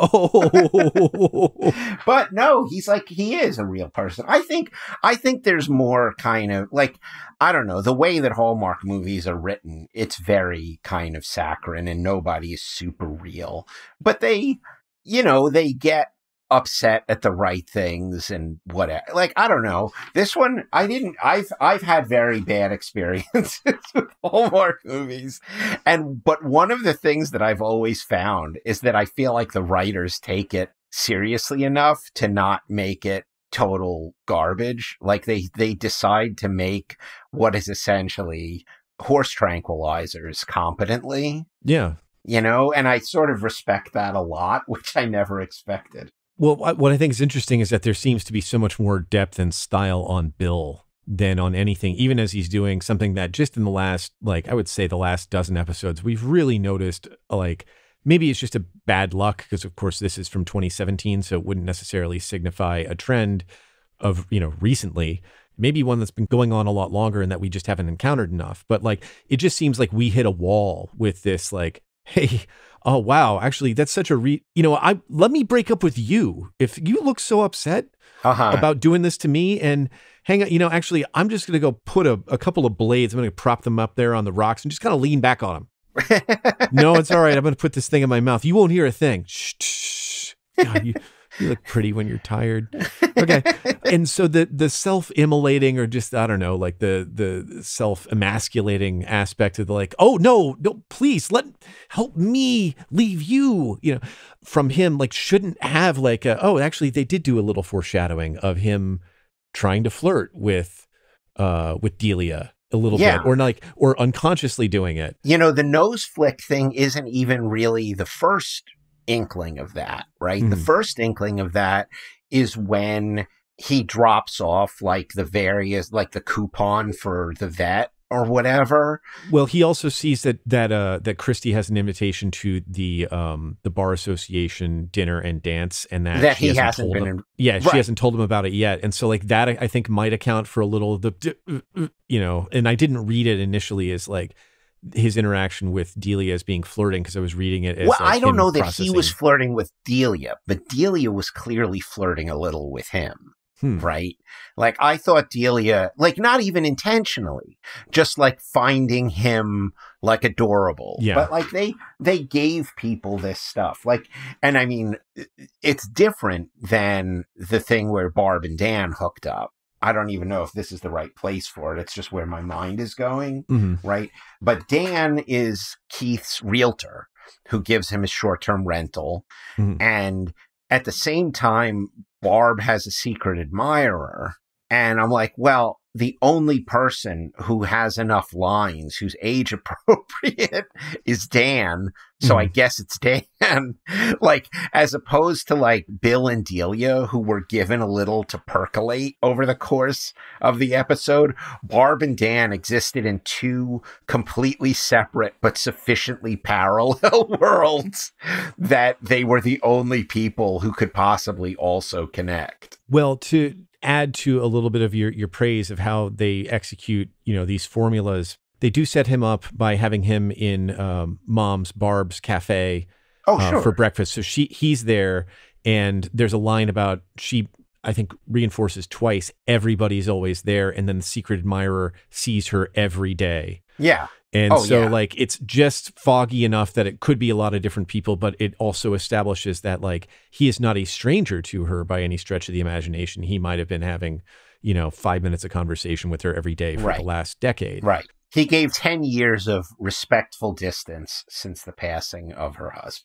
Oh. But no, he's like, he is a real person. I think, I think there's more kind of like, I don't know, the way that Hallmark movies are written, it's very kind of saccharine and nobody is super real, but they, you know, they get upset at the right things and whatever. Like, I don't know. This one, I didn't, I've, I've had very bad experiences with Hallmark movies. And, but one of the things that I've always found is that I feel like the writers take it seriously enough to not make it total garbage. Like they, they decide to make what is essentially horse tranquilizers competently, Yeah. you know, and I sort of respect that a lot, which I never expected. Well, what what I think is interesting is that there seems to be so much more depth and style on Bill than on anything, even as he's doing something that just in the last, like, I would say the last dozen episodes, we've really noticed, like, maybe it's just a bad luck because, of course, this is from twenty seventeen, so it wouldn't necessarily signify a trend of, you know, recently. Maybe one that's been going on a lot longer and that we just haven't encountered enough. But, like, it just seems like we hit a wall with this, like, hey, oh, wow, actually, that's such a, re- you know, I let me break up with you. If you look so upset Uh-huh. about doing this to me and hang on, you know, actually, I'm just going to go put a, a couple of blades. I'm going to prop them up there on the rocks and just kind of lean back on them. No, it's all right. I'm going to put this thing in my mouth. You won't hear a thing. Shh, shh. God, you, you look pretty when you're tired. Okay. And so the the self-immolating or just, I don't know, like the the self-emasculating aspect of the like, oh, no, no, please let help me leave you, you know, from him, like shouldn't have like, a, oh, actually, they did do a little foreshadowing of him trying to flirt with uh with Delia a little Yeah. bit or like or unconsciously doing it. You know, the nose flick thing isn't even really the first inkling of that, right? The Mhm. first inkling of that is when he drops off like the various, like the coupon for the vet or whatever. Well, he also sees that that uh that Christy has an invitation to the um the bar association dinner and dance, and that, That she he hasn't hasn't told been him. in- Yeah, she Right. hasn't told him about it yet, and so like that I I think might account for a little of the you know. And I didn't read it initially as like his interaction with Delia as being flirting because I was reading it as Well, like, I don't him know that processing. he was flirting with Delia, but Delia was clearly flirting a little with him. Hmm. Right? Like, I thought Delia, like, not even intentionally, just like finding him like adorable. Yeah. But like they, they gave people this stuff. Like, and I mean, it's different than the thing where Barb and Dan hooked up. I don't even know if this is the right place for it. It's just where my mind is going. Mhm. Right. But Dan is Keith's realtor who gives him a short-term rental. Mhm. And at the same time, Barb has a secret admirer. And I'm like, well, the only person who has enough lines who's age appropriate is Dan. So I guess it's Dan. Like, as opposed to like Bill and Delia, who were given a little to percolate over the course of the episode, Barb and Dan existed in two completely separate but sufficiently parallel worlds that they were the only people who could possibly also connect. Well, to add to a little bit of your your praise of how they execute, you know, these formulas, they do set him up by having him in um, Mom's Barb's cafe Oh, uh, sure. for breakfast. So she he's there, and there's a line about she I think reinforces twice everybody's always there, and then the secret admirer sees her every day. Yeah. And Oh, so yeah. like it's just foggy enough that it could be a lot of different people, but it also establishes that like he is not a stranger to her by any stretch of the imagination. He might have been having, you know, five minutes of conversation with her every day for Right. the last decade. Right. He gave ten years of respectful distance since the passing of her husband.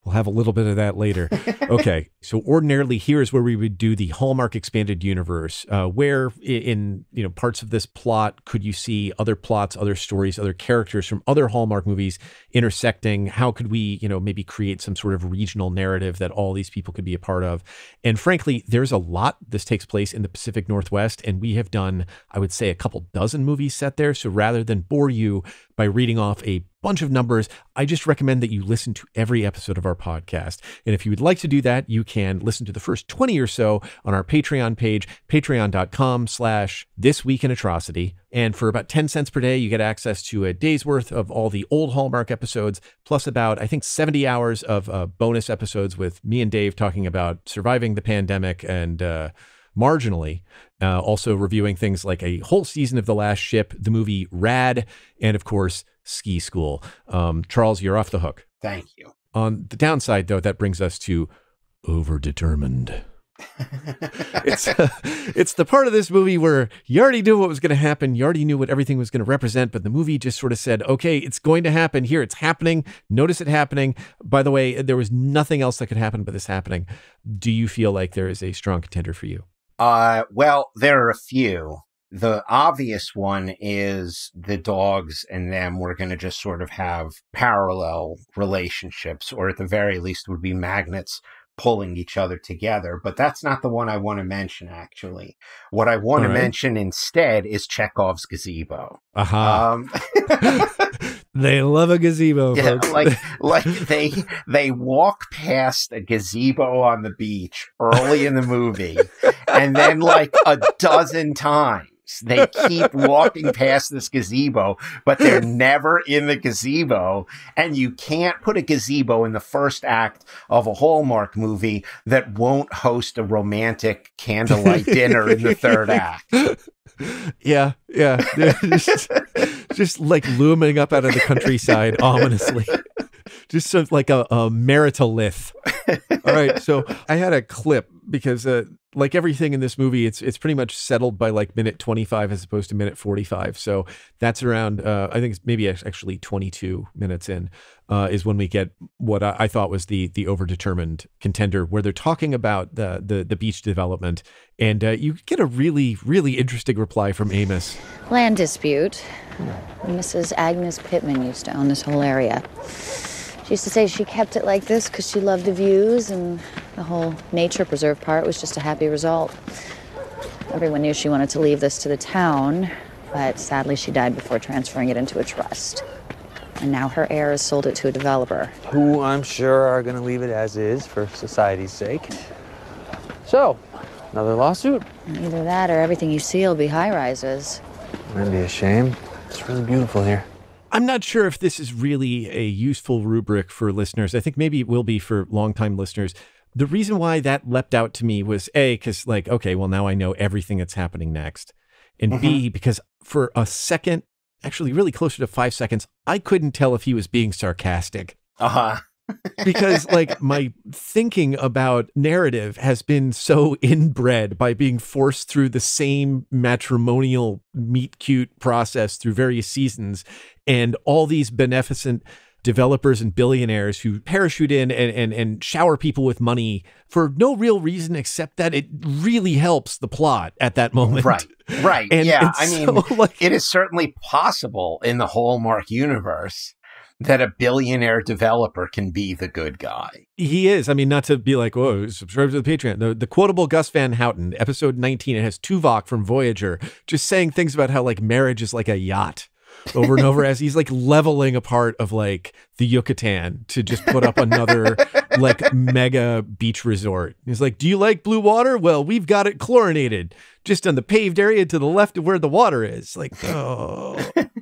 We'll have a little bit of that later. Okay, so ordinarily here is where we would do the Hallmark Expanded Universe. Uh, where i- in you know parts of this plot could you see other plots, other stories, other characters from other Hallmark movies intersecting? How could we you know maybe create some sort of regional narrative that all these people could be a part of? And frankly, there's a lot. This takes place in the Pacific Northwest, and we have done, I would say, a couple dozen movies set there. So rather than bore you by reading off a bunch of numbers, I just recommend that you listen to every episode of our podcast. And if you would like to do that, you can listen to the first twenty or so on our Patreon page, patreon.com slash this week in atrocity. And for about ten cents per day, you get access to a day's worth of all the old Hallmark episodes, plus about, I think, seventy hours of uh, bonus episodes with me and Dave talking about surviving the pandemic and uh, marginally. Uh, also reviewing things like a whole season of The Last Ship, the movie Rad, and of course, Ski School. Um, Charles, you're off the hook. Thank you. On the downside, though, that brings us to Overdetermined. it's uh, it's the part of this movie where you already knew what was going to happen. You already knew what everything was going to represent, but the movie just sort of said, okay, it's going to happen here. It's happening. Notice it happening. By the way, there was nothing else that could happen but this happening. Do you feel like there is a strong contender for you? Uh, well, there are a few. The obvious one is the dogs and them were going to just sort of have parallel relationships, or at the very least would be magnets pulling each other together. But that's not the one I want to mention, actually. What I want All to right. mention instead is Chekhov's gazebo. Aha. Um, They love a gazebo, yeah, folks. like like they they walk past a gazebo on the beach early in the movie, and then like a dozen times they keep walking past this gazebo, but they're never in the gazebo. And you can't put a gazebo in the first act of a Hallmark movie that won't host a romantic candlelight dinner in the third act. Yeah, yeah. just, just like looming up out of the countryside ominously. Just sort of like a, a maritolith. All right, so I had a clip because uh, like everything in this movie, it's it's pretty much settled by like minute twenty-five as opposed to minute forty-five. So that's around, uh, I think it's maybe actually twenty-two minutes in uh, is when we get what I, I thought was the the overdetermined contender, where they're talking about the the, the beach development. And uh, you get a really, really interesting reply from Amos. Land dispute. Missus Agnes Pittman used to own this whole area. She used to say she kept it like this because she loved the views, and the whole nature preserve part was just a happy result. Everyone knew she wanted to leave this to the town, but sadly she died before transferring it into a trust. And now her heir has sold it to a developer. Who I'm sure are going to leave it as is for society's sake. So, another lawsuit? Either that or everything you see will be high-rises. That'd be a shame. It's really beautiful here. I'm not sure if this is really a useful rubric for listeners. I think maybe it will be for longtime listeners. The reason why that leapt out to me was A, because like, okay, well, now I know everything that's happening next. And mm-hmm. B, because for a second, actually really closer to five seconds, I couldn't tell if he was being sarcastic. Uh-huh. Because like my thinking about narrative has been so inbred by being forced through the same matrimonial meet cute process through various seasons, and all these beneficent developers and billionaires who parachute in and, and, and shower people with money for no real reason except that it really helps the plot at that moment. Right. Right. And, yeah. and I so, mean, like, it is certainly possible in the Hallmark universe that a billionaire developer can be the good guy. He is. I mean, not to be like, oh, subscribe to the Patreon. The, the quotable Gus Van Houten, episode nineteen, it has Tuvok from Voyager just saying things about how like marriage is like a yacht over and over as he's like leveling a part of like the Yucatan to just put up another like mega beach resort. He's like, do you like blue water? Well, we've got it chlorinated just on the paved area to the left of where the water is. Like, oh.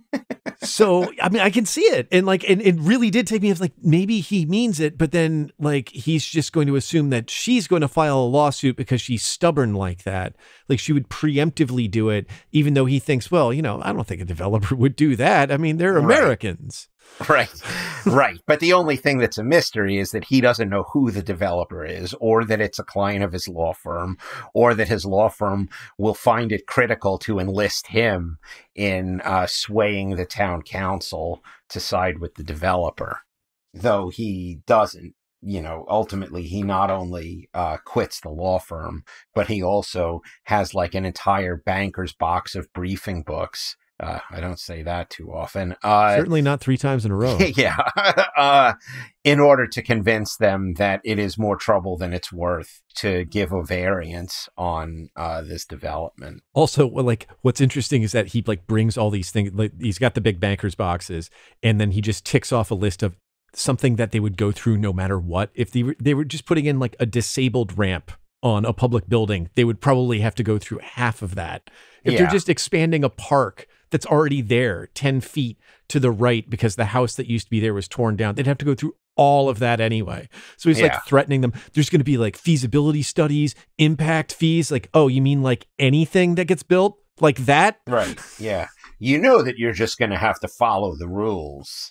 So, I mean, I can see it. And like, and it really did take me as like, maybe he means it, but then like, he's just going to assume that she's going to file a lawsuit because she's stubborn like that. Like she would preemptively do it, even though he thinks, well, you know, I don't think a developer would do that. I mean, they're Americans. Right. Right. But the only thing that's a mystery is that he doesn't know who the developer is, or that it's a client of his law firm, or that his law firm will find it critical to enlist him in uh, swaying the town council to side with the developer, though he doesn't you know, ultimately he not only uh, quits the law firm, but he also has like an entire banker's box of briefing books. Uh, I don't say that too often. Uh, Certainly not three times in a row. yeah. uh, in order to convince them that it is more trouble than it's worth to give a variance on uh, this development. Also, well, like what's interesting is that he like brings all these things. Like, he's got the big bankers boxes, and then he just ticks off a list of something that they would go through no matter what. If they were, they were just putting in like a disabled ramp on a public building, they would probably have to go through half of that. If Yeah. they're just expanding a park that's already there ten feet to the right because the house that used to be there was torn down, they'd have to go through all of that anyway. So he's Yeah. like threatening them. There's going to be like feasibility studies, impact fees. Like, oh, you mean like anything that gets built like that? Right. Yeah. You know that you're just going to have to follow the rules.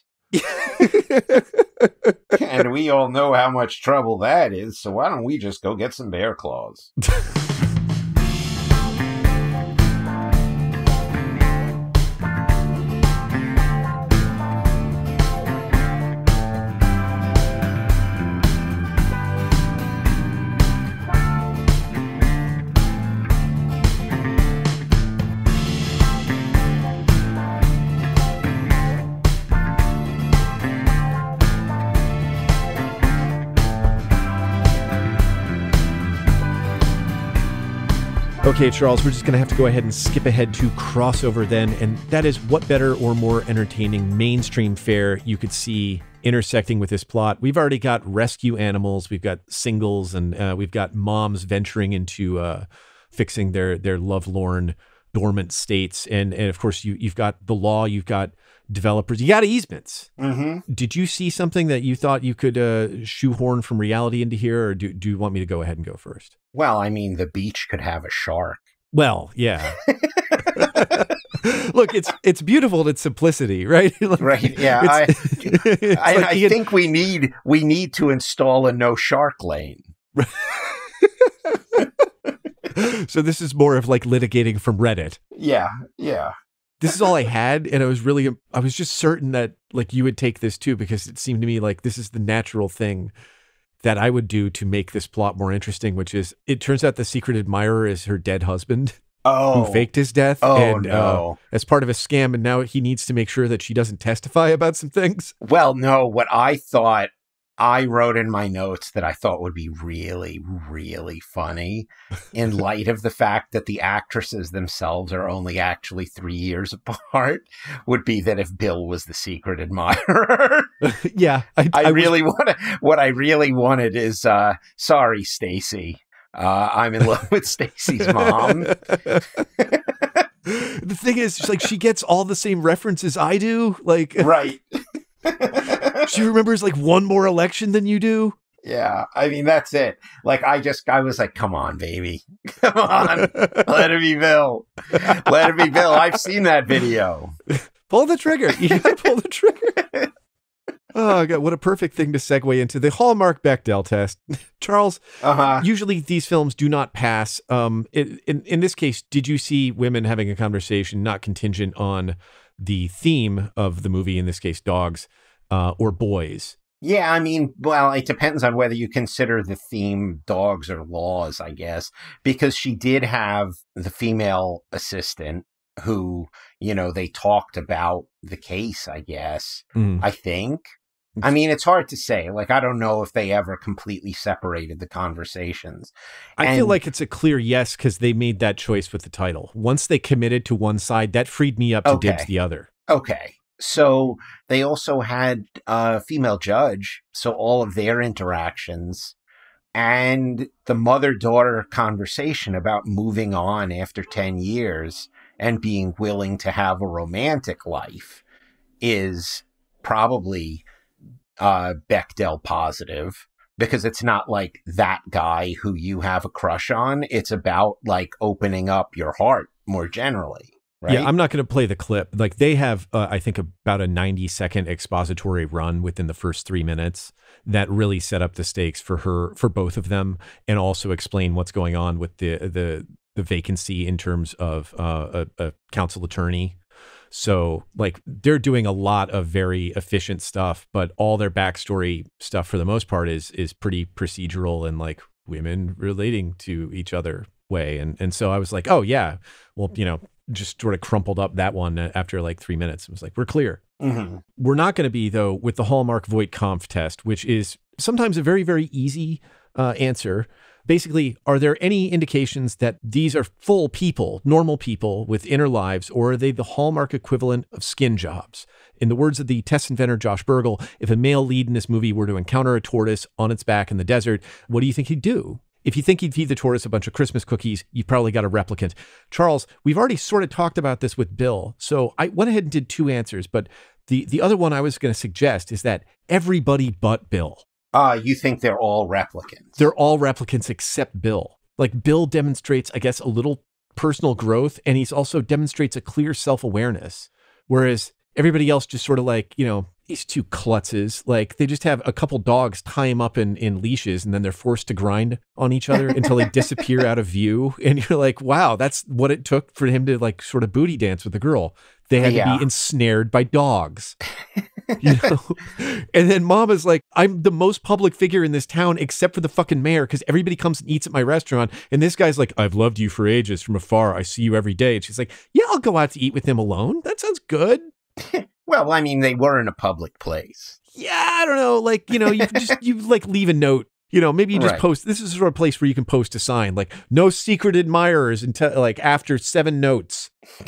And we all know how much trouble that is. So why don't we just go get some bear claws? Okay, Charles, we're just going to have to go ahead and skip ahead to crossover then. And that is what better or more entertaining mainstream fare you could see intersecting with this plot. We've already got rescue animals. We've got singles, and uh, we've got moms venturing into uh, fixing their their lovelorn dormant states. And, and of course, you, you've got the law. You've got developers. You got easements. Mm-hmm. Did you see something that you thought you could uh, shoehorn from reality into here? Or do, do you want me to go ahead and go first? Well, I mean, the beach could have a shark. Well, yeah. Look, it's it's beautiful in its simplicity, right? Like, Right. Yeah. I, it's I, like I Ian- think we need we need to install a no shark lane. So this is more of like litigating from Reddit. Yeah. Yeah. This is all I had, and I was really I was just certain that like you would take this too, because it seemed to me like this is the natural thing that I would do to make this plot more interesting, which is it turns out the secret admirer is her dead husband. Oh. Who faked his death Oh, and no. uh, as part of a scam, and now he needs to make sure that she doesn't testify about some things. Well, no, what I thought I wrote in my notes that I thought would be really, really funny in light of the fact that the actresses themselves are only actually three years apart would be that if Bill was the secret admirer. Yeah, I, I, I was- really want to, what I really wanted is, uh, sorry, Stacy. Uh, I'm in love with Stacy's mom. The thing is, she's like, she gets all the same references I do. Like, Right. she remembers like one more election than you do. Yeah, I mean, that's it. Like, I just, I was like, come on, baby. Come on. Let it be Bill. Let it be Bill. I've seen that video. Pull the trigger. You gotta pull the trigger. Oh, God, what a perfect thing to segue into the Hallmark Bechdel test. Charles, Uh-huh. usually these films do not pass. Um, in, in, in this case, did you see women having a conversation not contingent on the theme of the movie, in this case, dogs, uh, or boys? Yeah, I mean, well, it depends on whether you consider the theme dogs or laws, I guess, because she did have the female assistant who, you know, they talked about the case, I guess, Mm. I think. I mean, it's hard to say. Like, I don't know if they ever completely separated the conversations. I And- feel like it's a clear yes because they made that choice with the title. Once they committed to one side, that freed me up to Okay. dibs the other. Okay. So they also had a female judge. So all of their interactions and the mother-daughter conversation about moving on after ten years and being willing to have a romantic life is probably uh, Bechdel positive, because it's not like that guy who you have a crush on. It's about like opening up your heart more generally. Right? Yeah, I'm not going to play the clip. Like they have, uh, I think, about a ninety second expository run within the first three minutes that really set up the stakes for her, for both of them, and also explain what's going on with the the the vacancy in terms of uh, a, a council attorney. So like they're doing a lot of very efficient stuff, but all their backstory stuff for the most part is is pretty procedural and like women relating to each other way. And and so I was like, oh yeah, well, you know, just sort of crumpled up that one after like three minutes. It was like, we're clear. Mm-hmm. We're not going to be, though, with the Hallmark Voight-Kampff test, which is sometimes a very, very easy uh, answer. Basically, are there any indications that these are full people, normal people with inner lives, or are they the Hallmark equivalent of skin jobs? In the words of the test inventor Josh Burgle, if a male lead in this movie were to encounter a tortoise on its back in the desert, what do you think he'd do? If you think he'd feed the tortoise a bunch of Christmas cookies, you've probably got a replicant. Charles, we've already sort of talked about this with Bill, so I went ahead and did two answers, but the, the other one I was going to suggest is that everybody but Bill. Uh, you think they're all replicants? They're all replicants except Bill. Like, Bill demonstrates, I guess, a little personal growth, and he's also demonstrates a clear self-awareness, whereas everybody else just sort of like, you know, these two klutzes, like they just have a couple dogs tie him up in, in leashes and then they're forced to grind on each other until they disappear out of view. And you're like, wow, that's what it took for him to like sort of booty dance with a girl. They had yeah. to be ensnared by dogs. You know? And then Mama's like, I'm the most public figure in this town except for the fucking mayor because everybody comes and eats at my restaurant. And this guy's like, I've loved you for ages from afar. I see you every day. And she's like, yeah, I'll go out to eat with him alone. That sounds good. Well, I mean, they were in a public place. Yeah, I don't know. Like, you know, you just, you like leave a note, you know, maybe you just right. post, this is sort of a place where you can post a sign, like no secret admirers until like after seven notes,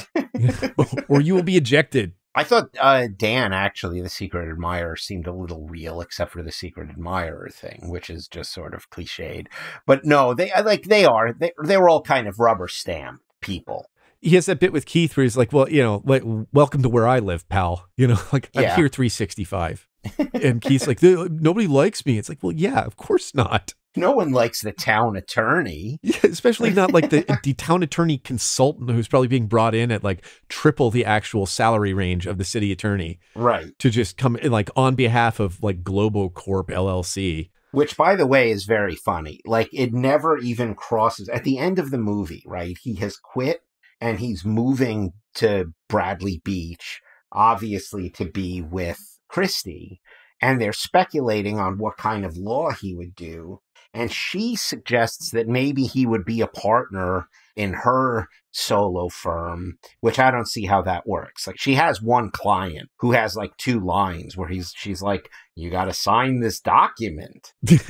or you will be ejected. I thought uh, Dan, actually, the secret admirer, seemed a little real, except for the secret admirer thing, which is just sort of cliched. But no, they like they are. They, they were all kind of rubber stamp people. He has that bit with Keith where he's like, well, you know, like, welcome to where I live, pal. You know, like I'm yeah. here three sixty-five. And Keith's like, nobody likes me. It's like, well, yeah, of course not. No one likes the town attorney. Yeah, especially not like the, the town attorney consultant who's probably being brought in at like triple the actual salary range of the city attorney. Right. To just come in like on behalf of like Globo Corp L L C. Which, by the way, is very funny. Like, it never even crosses. At the end of the movie, right, he has quit. And he's moving to Bradley Beach, obviously to be with Christy. And they're speculating on what kind of law he would do. And she suggests that maybe he would be a partner in her solo firm, which I don't see how that works. Like, she has one client who has like two lines where he's she's like, you got to sign this document.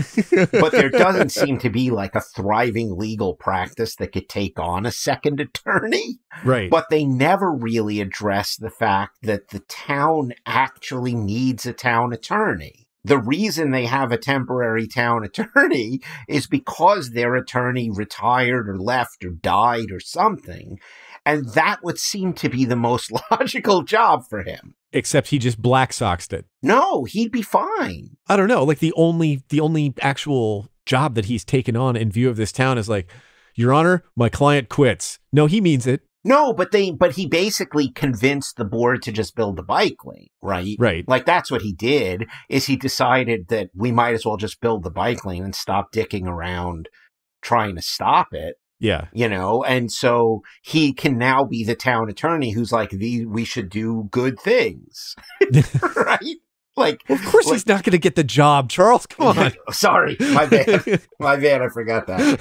But there doesn't seem to be like a thriving legal practice that could take on a second attorney. Right. But they never really address the fact that the town actually needs a town attorney. The reason they have a temporary town attorney is because their attorney retired or left or died or something. And that would seem to be the most logical job for him. Except he just black soxed it. No, he'd be fine. I don't know. Like the only the only actual job that he's taken on in view of this town is like, Your Honor, my client quits. No, he means it. No, but they, but he basically convinced the board to just build the bike lane, right? Right. Like that's what he did, is he decided that we might as well just build the bike lane and stop dicking around trying to stop it. Yeah. You know, and so he can now be the town attorney who's like, the, we should do good things. Right? Like, well, of course, like, he's not going to get the job, Charles. Come on. Sorry, my bad. My bad. I forgot that.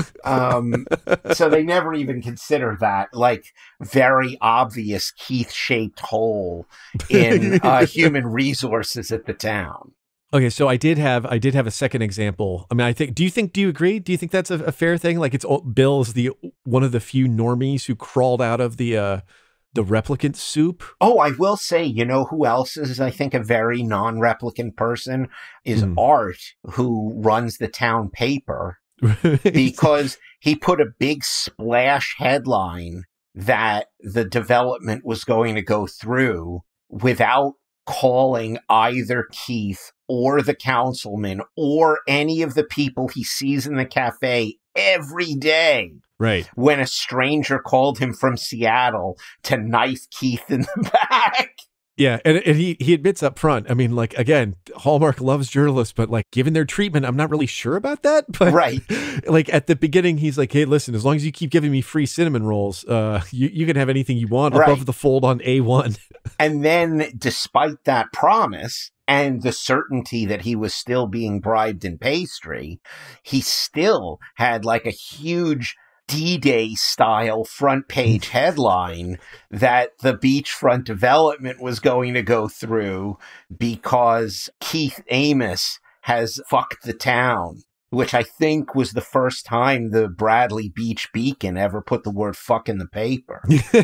Um, so they never even consider that like very obvious Keith-shaped hole in uh, human resources at the town. Okay, so I did have I did have a second example. I mean, I think. Do you think? Do you agree? Do you think that's a, a fair thing? Like, it's Bill's the one of the few normies who crawled out of the. Uh, The replicant soup? Oh, I will say, you know who else is, I think, a very non-replicant person is mm. Art, who runs the town paper, because he put a big splash headline that the development was going to go through without calling either Keith or the councilman or any of the people he sees in the cafe every day. Right. When a stranger called him from Seattle to knife Keith in the back. Yeah, and, and he, he admits up front, I mean, like, again, Hallmark loves journalists, but, like, given their treatment, I'm not really sure about that. But, right. like, at the beginning, he's like, hey, listen, as long as you keep giving me free cinnamon rolls, uh, you, you can have anything you want Right. above the fold on A one. And then, despite that promise and the certainty that he was still being bribed in pastry, he still had, like, a huge D-Day style front page headline that the beachfront development was going to go through because Keith Amos has fucked the town, which I think was the first time the Bradley Beach Beacon ever put the word fuck in the paper.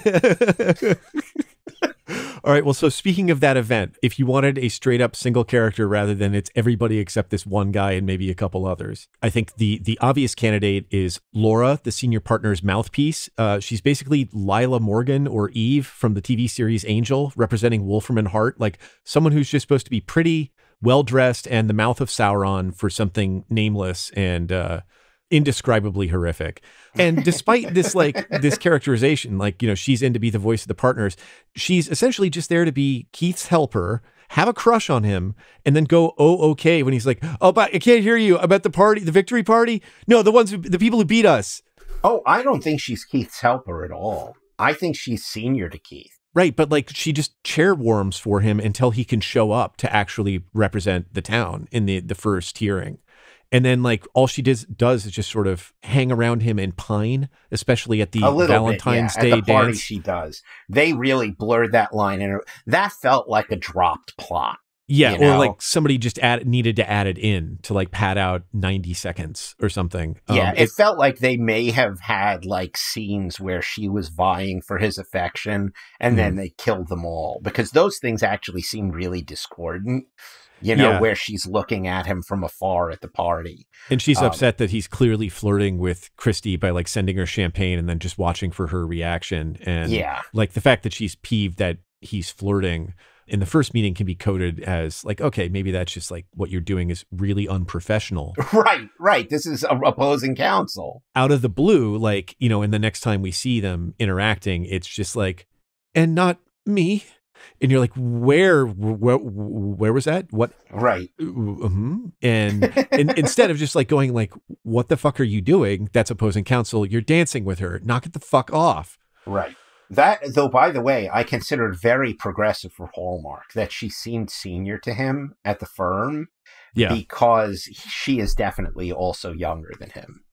All right. Well, so speaking of that event, if you wanted a straight up single character rather than it's everybody except this one guy and maybe a couple others, I think the the obvious candidate is Laura, the senior partner's mouthpiece. Uh, she's basically Lila Morgan or Eve from the T V series Angel, representing Wolfram and Hart, like someone who's just supposed to be pretty, well-dressed, and the mouth of Sauron for something nameless and uh, indescribably horrific. And despite this, like this characterization, like, you know, she's in to be the voice of the partners, she's essentially just there to be Keith's helper, have a crush on him, and then go, oh, okay, when he's like, oh, but I can't hear you about the party, the victory party. No, the ones, who, the people who beat us. Oh, I don't think she's Keith's helper at all. I think she's senior to Keith. Right, but like she just chair warms for him until he can show up to actually represent the town in the, the first hearing. And then, like, all she does does is just sort of hang around him and pine, especially at the Valentine's bit, yeah. Day at the party dance. She does. They really blurred that line, and that felt like a dropped plot. Yeah, you or know? like somebody just add, needed to add it in to like pad out ninety seconds or something. Yeah, um, it, it felt like they may have had like scenes where she was vying for his affection, and mm-hmm. then they killed them all, because those things actually seem really discordant. You know, yeah. where she's looking at him from afar at the party. And she's um, upset that he's clearly flirting with Christy by like sending her champagne and then just watching for her reaction. And yeah. like the fact that she's peeved that he's flirting in the first meeting can be coded as like, okay, maybe that's just like what you're doing is really unprofessional. Right, right. This is a opposing counsel. Out of the blue, like, you know, and the next time we see them interacting, it's just like, and not me. And you're like, where, where, where was that? What? Right. Mm-hmm. And, and instead of just like going like, what the fuck are you doing? That's opposing counsel. You're dancing with her. Knock it the fuck off. Right. That, though, by the way, I considered very progressive for Hallmark, that she seemed senior to him at the firm. Yeah. Because she is definitely also younger than him.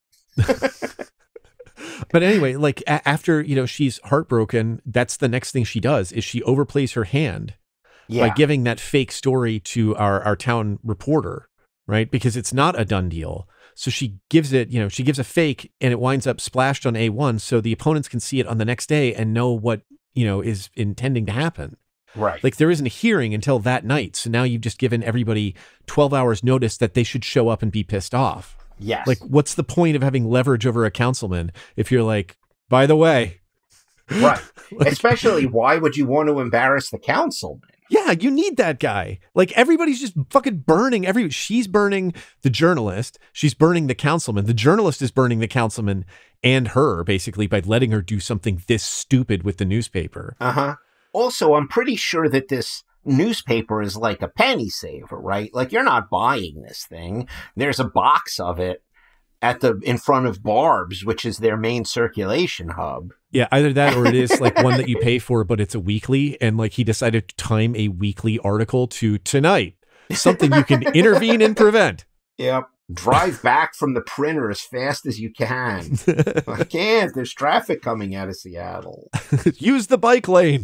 But anyway, like a- after, you know, she's heartbroken, that's the next thing she does is she overplays her hand yeah. by giving that fake story to our, our town reporter, right? Because it's not a done deal. So she gives it, you know, she gives a fake and it winds up splashed on A one so the opponents can see it on the next day and know what, you know, is intending to happen. Right. Like there isn't a hearing until that night. So now you've just given everybody twelve hours notice that they should show up and be pissed off. Yes. Like, what's the point of having leverage over a councilman if you're like, by the way. Right. Like, especially, why would you want to embarrass the councilman? Yeah, you need that guy. Like, everybody's just fucking burning. Every She's burning the journalist. She's burning the councilman. The journalist is burning the councilman and her, basically, by letting her do something this stupid with the newspaper. Uh-huh. Also, I'm pretty sure that this newspaper is like a penny saver, right? Like, you're not buying this thing. There's a box of it at the in front of Barb's, which is their main circulation hub. Yeah, either that or it is like one that you pay for, but it's a weekly. And like he decided to time a weekly article to tonight, something you can intervene and prevent. Yep. Drive back from the printer as fast as you can. I can't. There's traffic coming out of Seattle. Use the bike lane.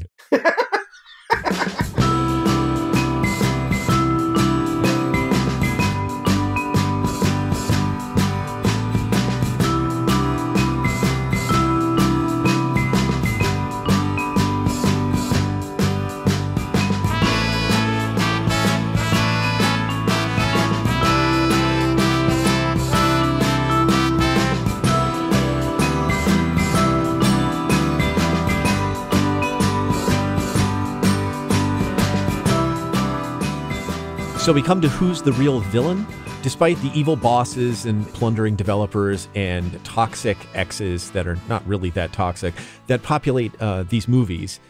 So we come to who's the real villain. Despite the evil bosses and plundering developers and toxic exes that are not really that toxic that populate uh, these movies,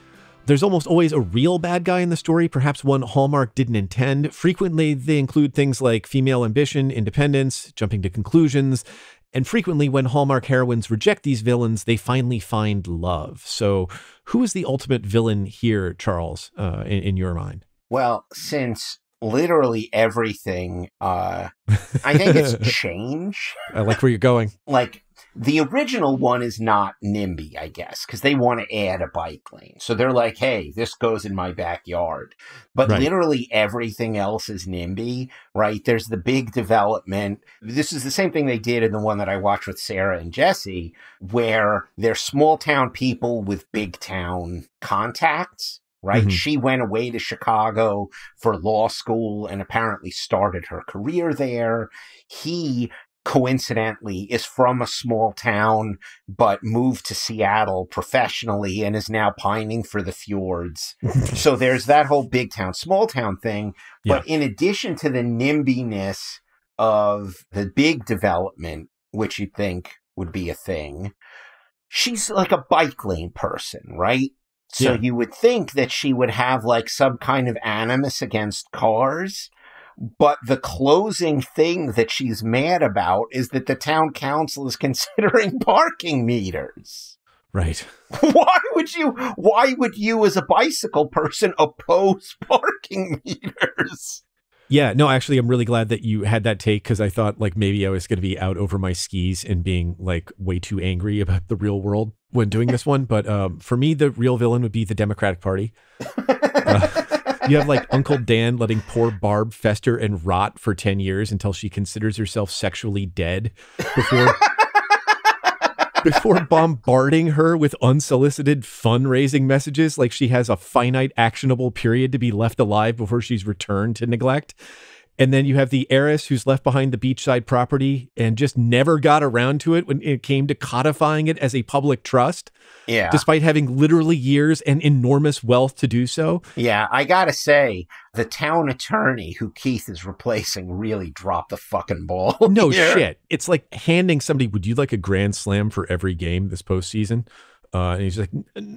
There's almost always a real bad guy in the story, perhaps one Hallmark didn't intend. Frequently, they include things like female ambition, independence, jumping to conclusions. And frequently, when Hallmark heroines reject these villains, they finally find love. So who is the ultimate villain here, Charles, uh, in, in your mind? Well, since literally everything, uh, I think it's change. I like where you're going. Like, the original one is not NIMBY, I guess, because they want to add a bike lane. So they're like, hey, this goes in my backyard. But Right. literally everything else is NIMBY, right? There's the big development. This is the same thing they did in the one that I watched with Sarah and Jesse, where they're small town people with big town contacts. Right. Mhm. She went away to Chicago for law school and apparently started her career there. He coincidentally is from a small town, but moved to Seattle professionally and is now pining for the fjords. So there's that whole big town, small town thing. But in addition to the nimbiness of the big development, which you'd think would be a thing, she's like a bike lane person, right? So Yeah. you would think that she would have like some kind of animus against cars. But the closing thing that she's mad about is that the town council is considering parking meters. Right. Why would you, why would you as a bicycle person oppose parking meters? Yeah, no, actually, I'm really glad that you had that take because I thought like maybe I was going to be out over my skis and being like way too angry about the real world when doing this one. But um, for me, the real villain would be the Democratic Party. Uh, you have like Uncle Dan letting poor Barb fester and rot for ten years until she considers herself sexually dead before before bombarding her with unsolicited fundraising messages like she has a finite actionable period to be left alive before she's returned to neglect. And then you have the heiress who's left behind the beachside property and just never got around to it when it came to codifying it as a public trust. Yeah. Despite having literally years and enormous wealth to do so. Yeah, I gotta say, the town attorney who Keith is replacing really dropped the fucking ball. No here. shit. It's like handing somebody, would you like a grand slam for every game this postseason? Uh, and he's like,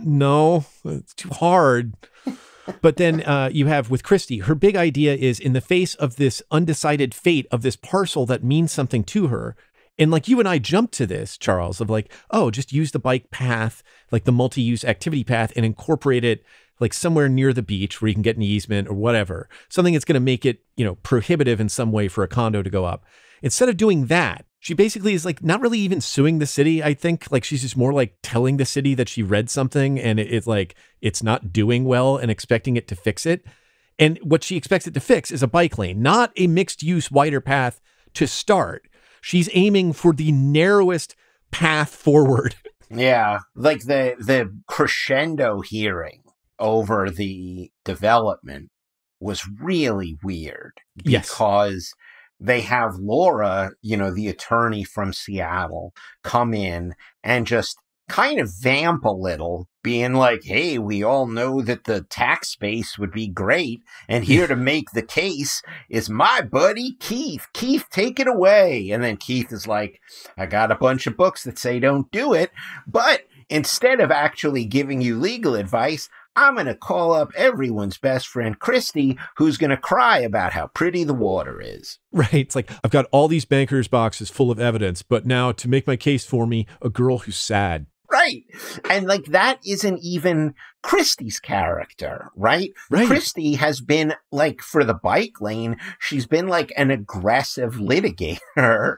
no, it's too hard. But then uh, you have with Christy, her big idea is in the face of this undecided fate of this parcel that means something to her. And like you and I jumped to this, Charles, of like, oh, just use the bike path, like the multi-use activity path and incorporate it like somewhere near the beach where you can get an easement or whatever. Something that's going to make it, you know, prohibitive in some way for a condo to go up. Instead of doing that, she basically is like not really even suing the city, I think. Like she's just more like telling the city that she read something and it, it's like it's not doing well and expecting it to fix it. And what she expects it to fix is a bike lane, not a mixed use wider path to start. She's aiming for the narrowest path forward. Yeah, like the the crescendo hearing over the development was really weird Yes. because they have Laura, you know, the attorney from Seattle, come in and just kind of vamp a little, being like, hey, we all know that the tax base would be great, and here to make the case is my buddy Keith. Keith, take it away. And then Keith is like, I got a bunch of books that say don't do it, but instead of actually giving you legal advice, I'm going to call up everyone's best friend, Christy, who's going to cry about how pretty the water is. Right. It's like, I've got all these bankers boxes full of evidence, but now to make my case for me, a girl who's sad. Right. And like that isn't even Christy's character, right? Right. Christy has been like for the bike lane, she's been like an aggressive litigator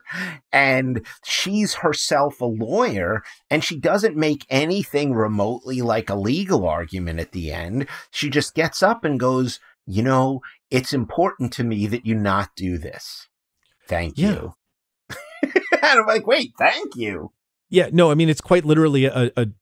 and she's herself a lawyer and she doesn't make anything remotely like a legal argument at the end. She just gets up and goes, you know, it's important to me that you not do this. Thank Yeah. you. And I'm like, wait, thank you. Yeah, no, I mean, it's quite literally a, a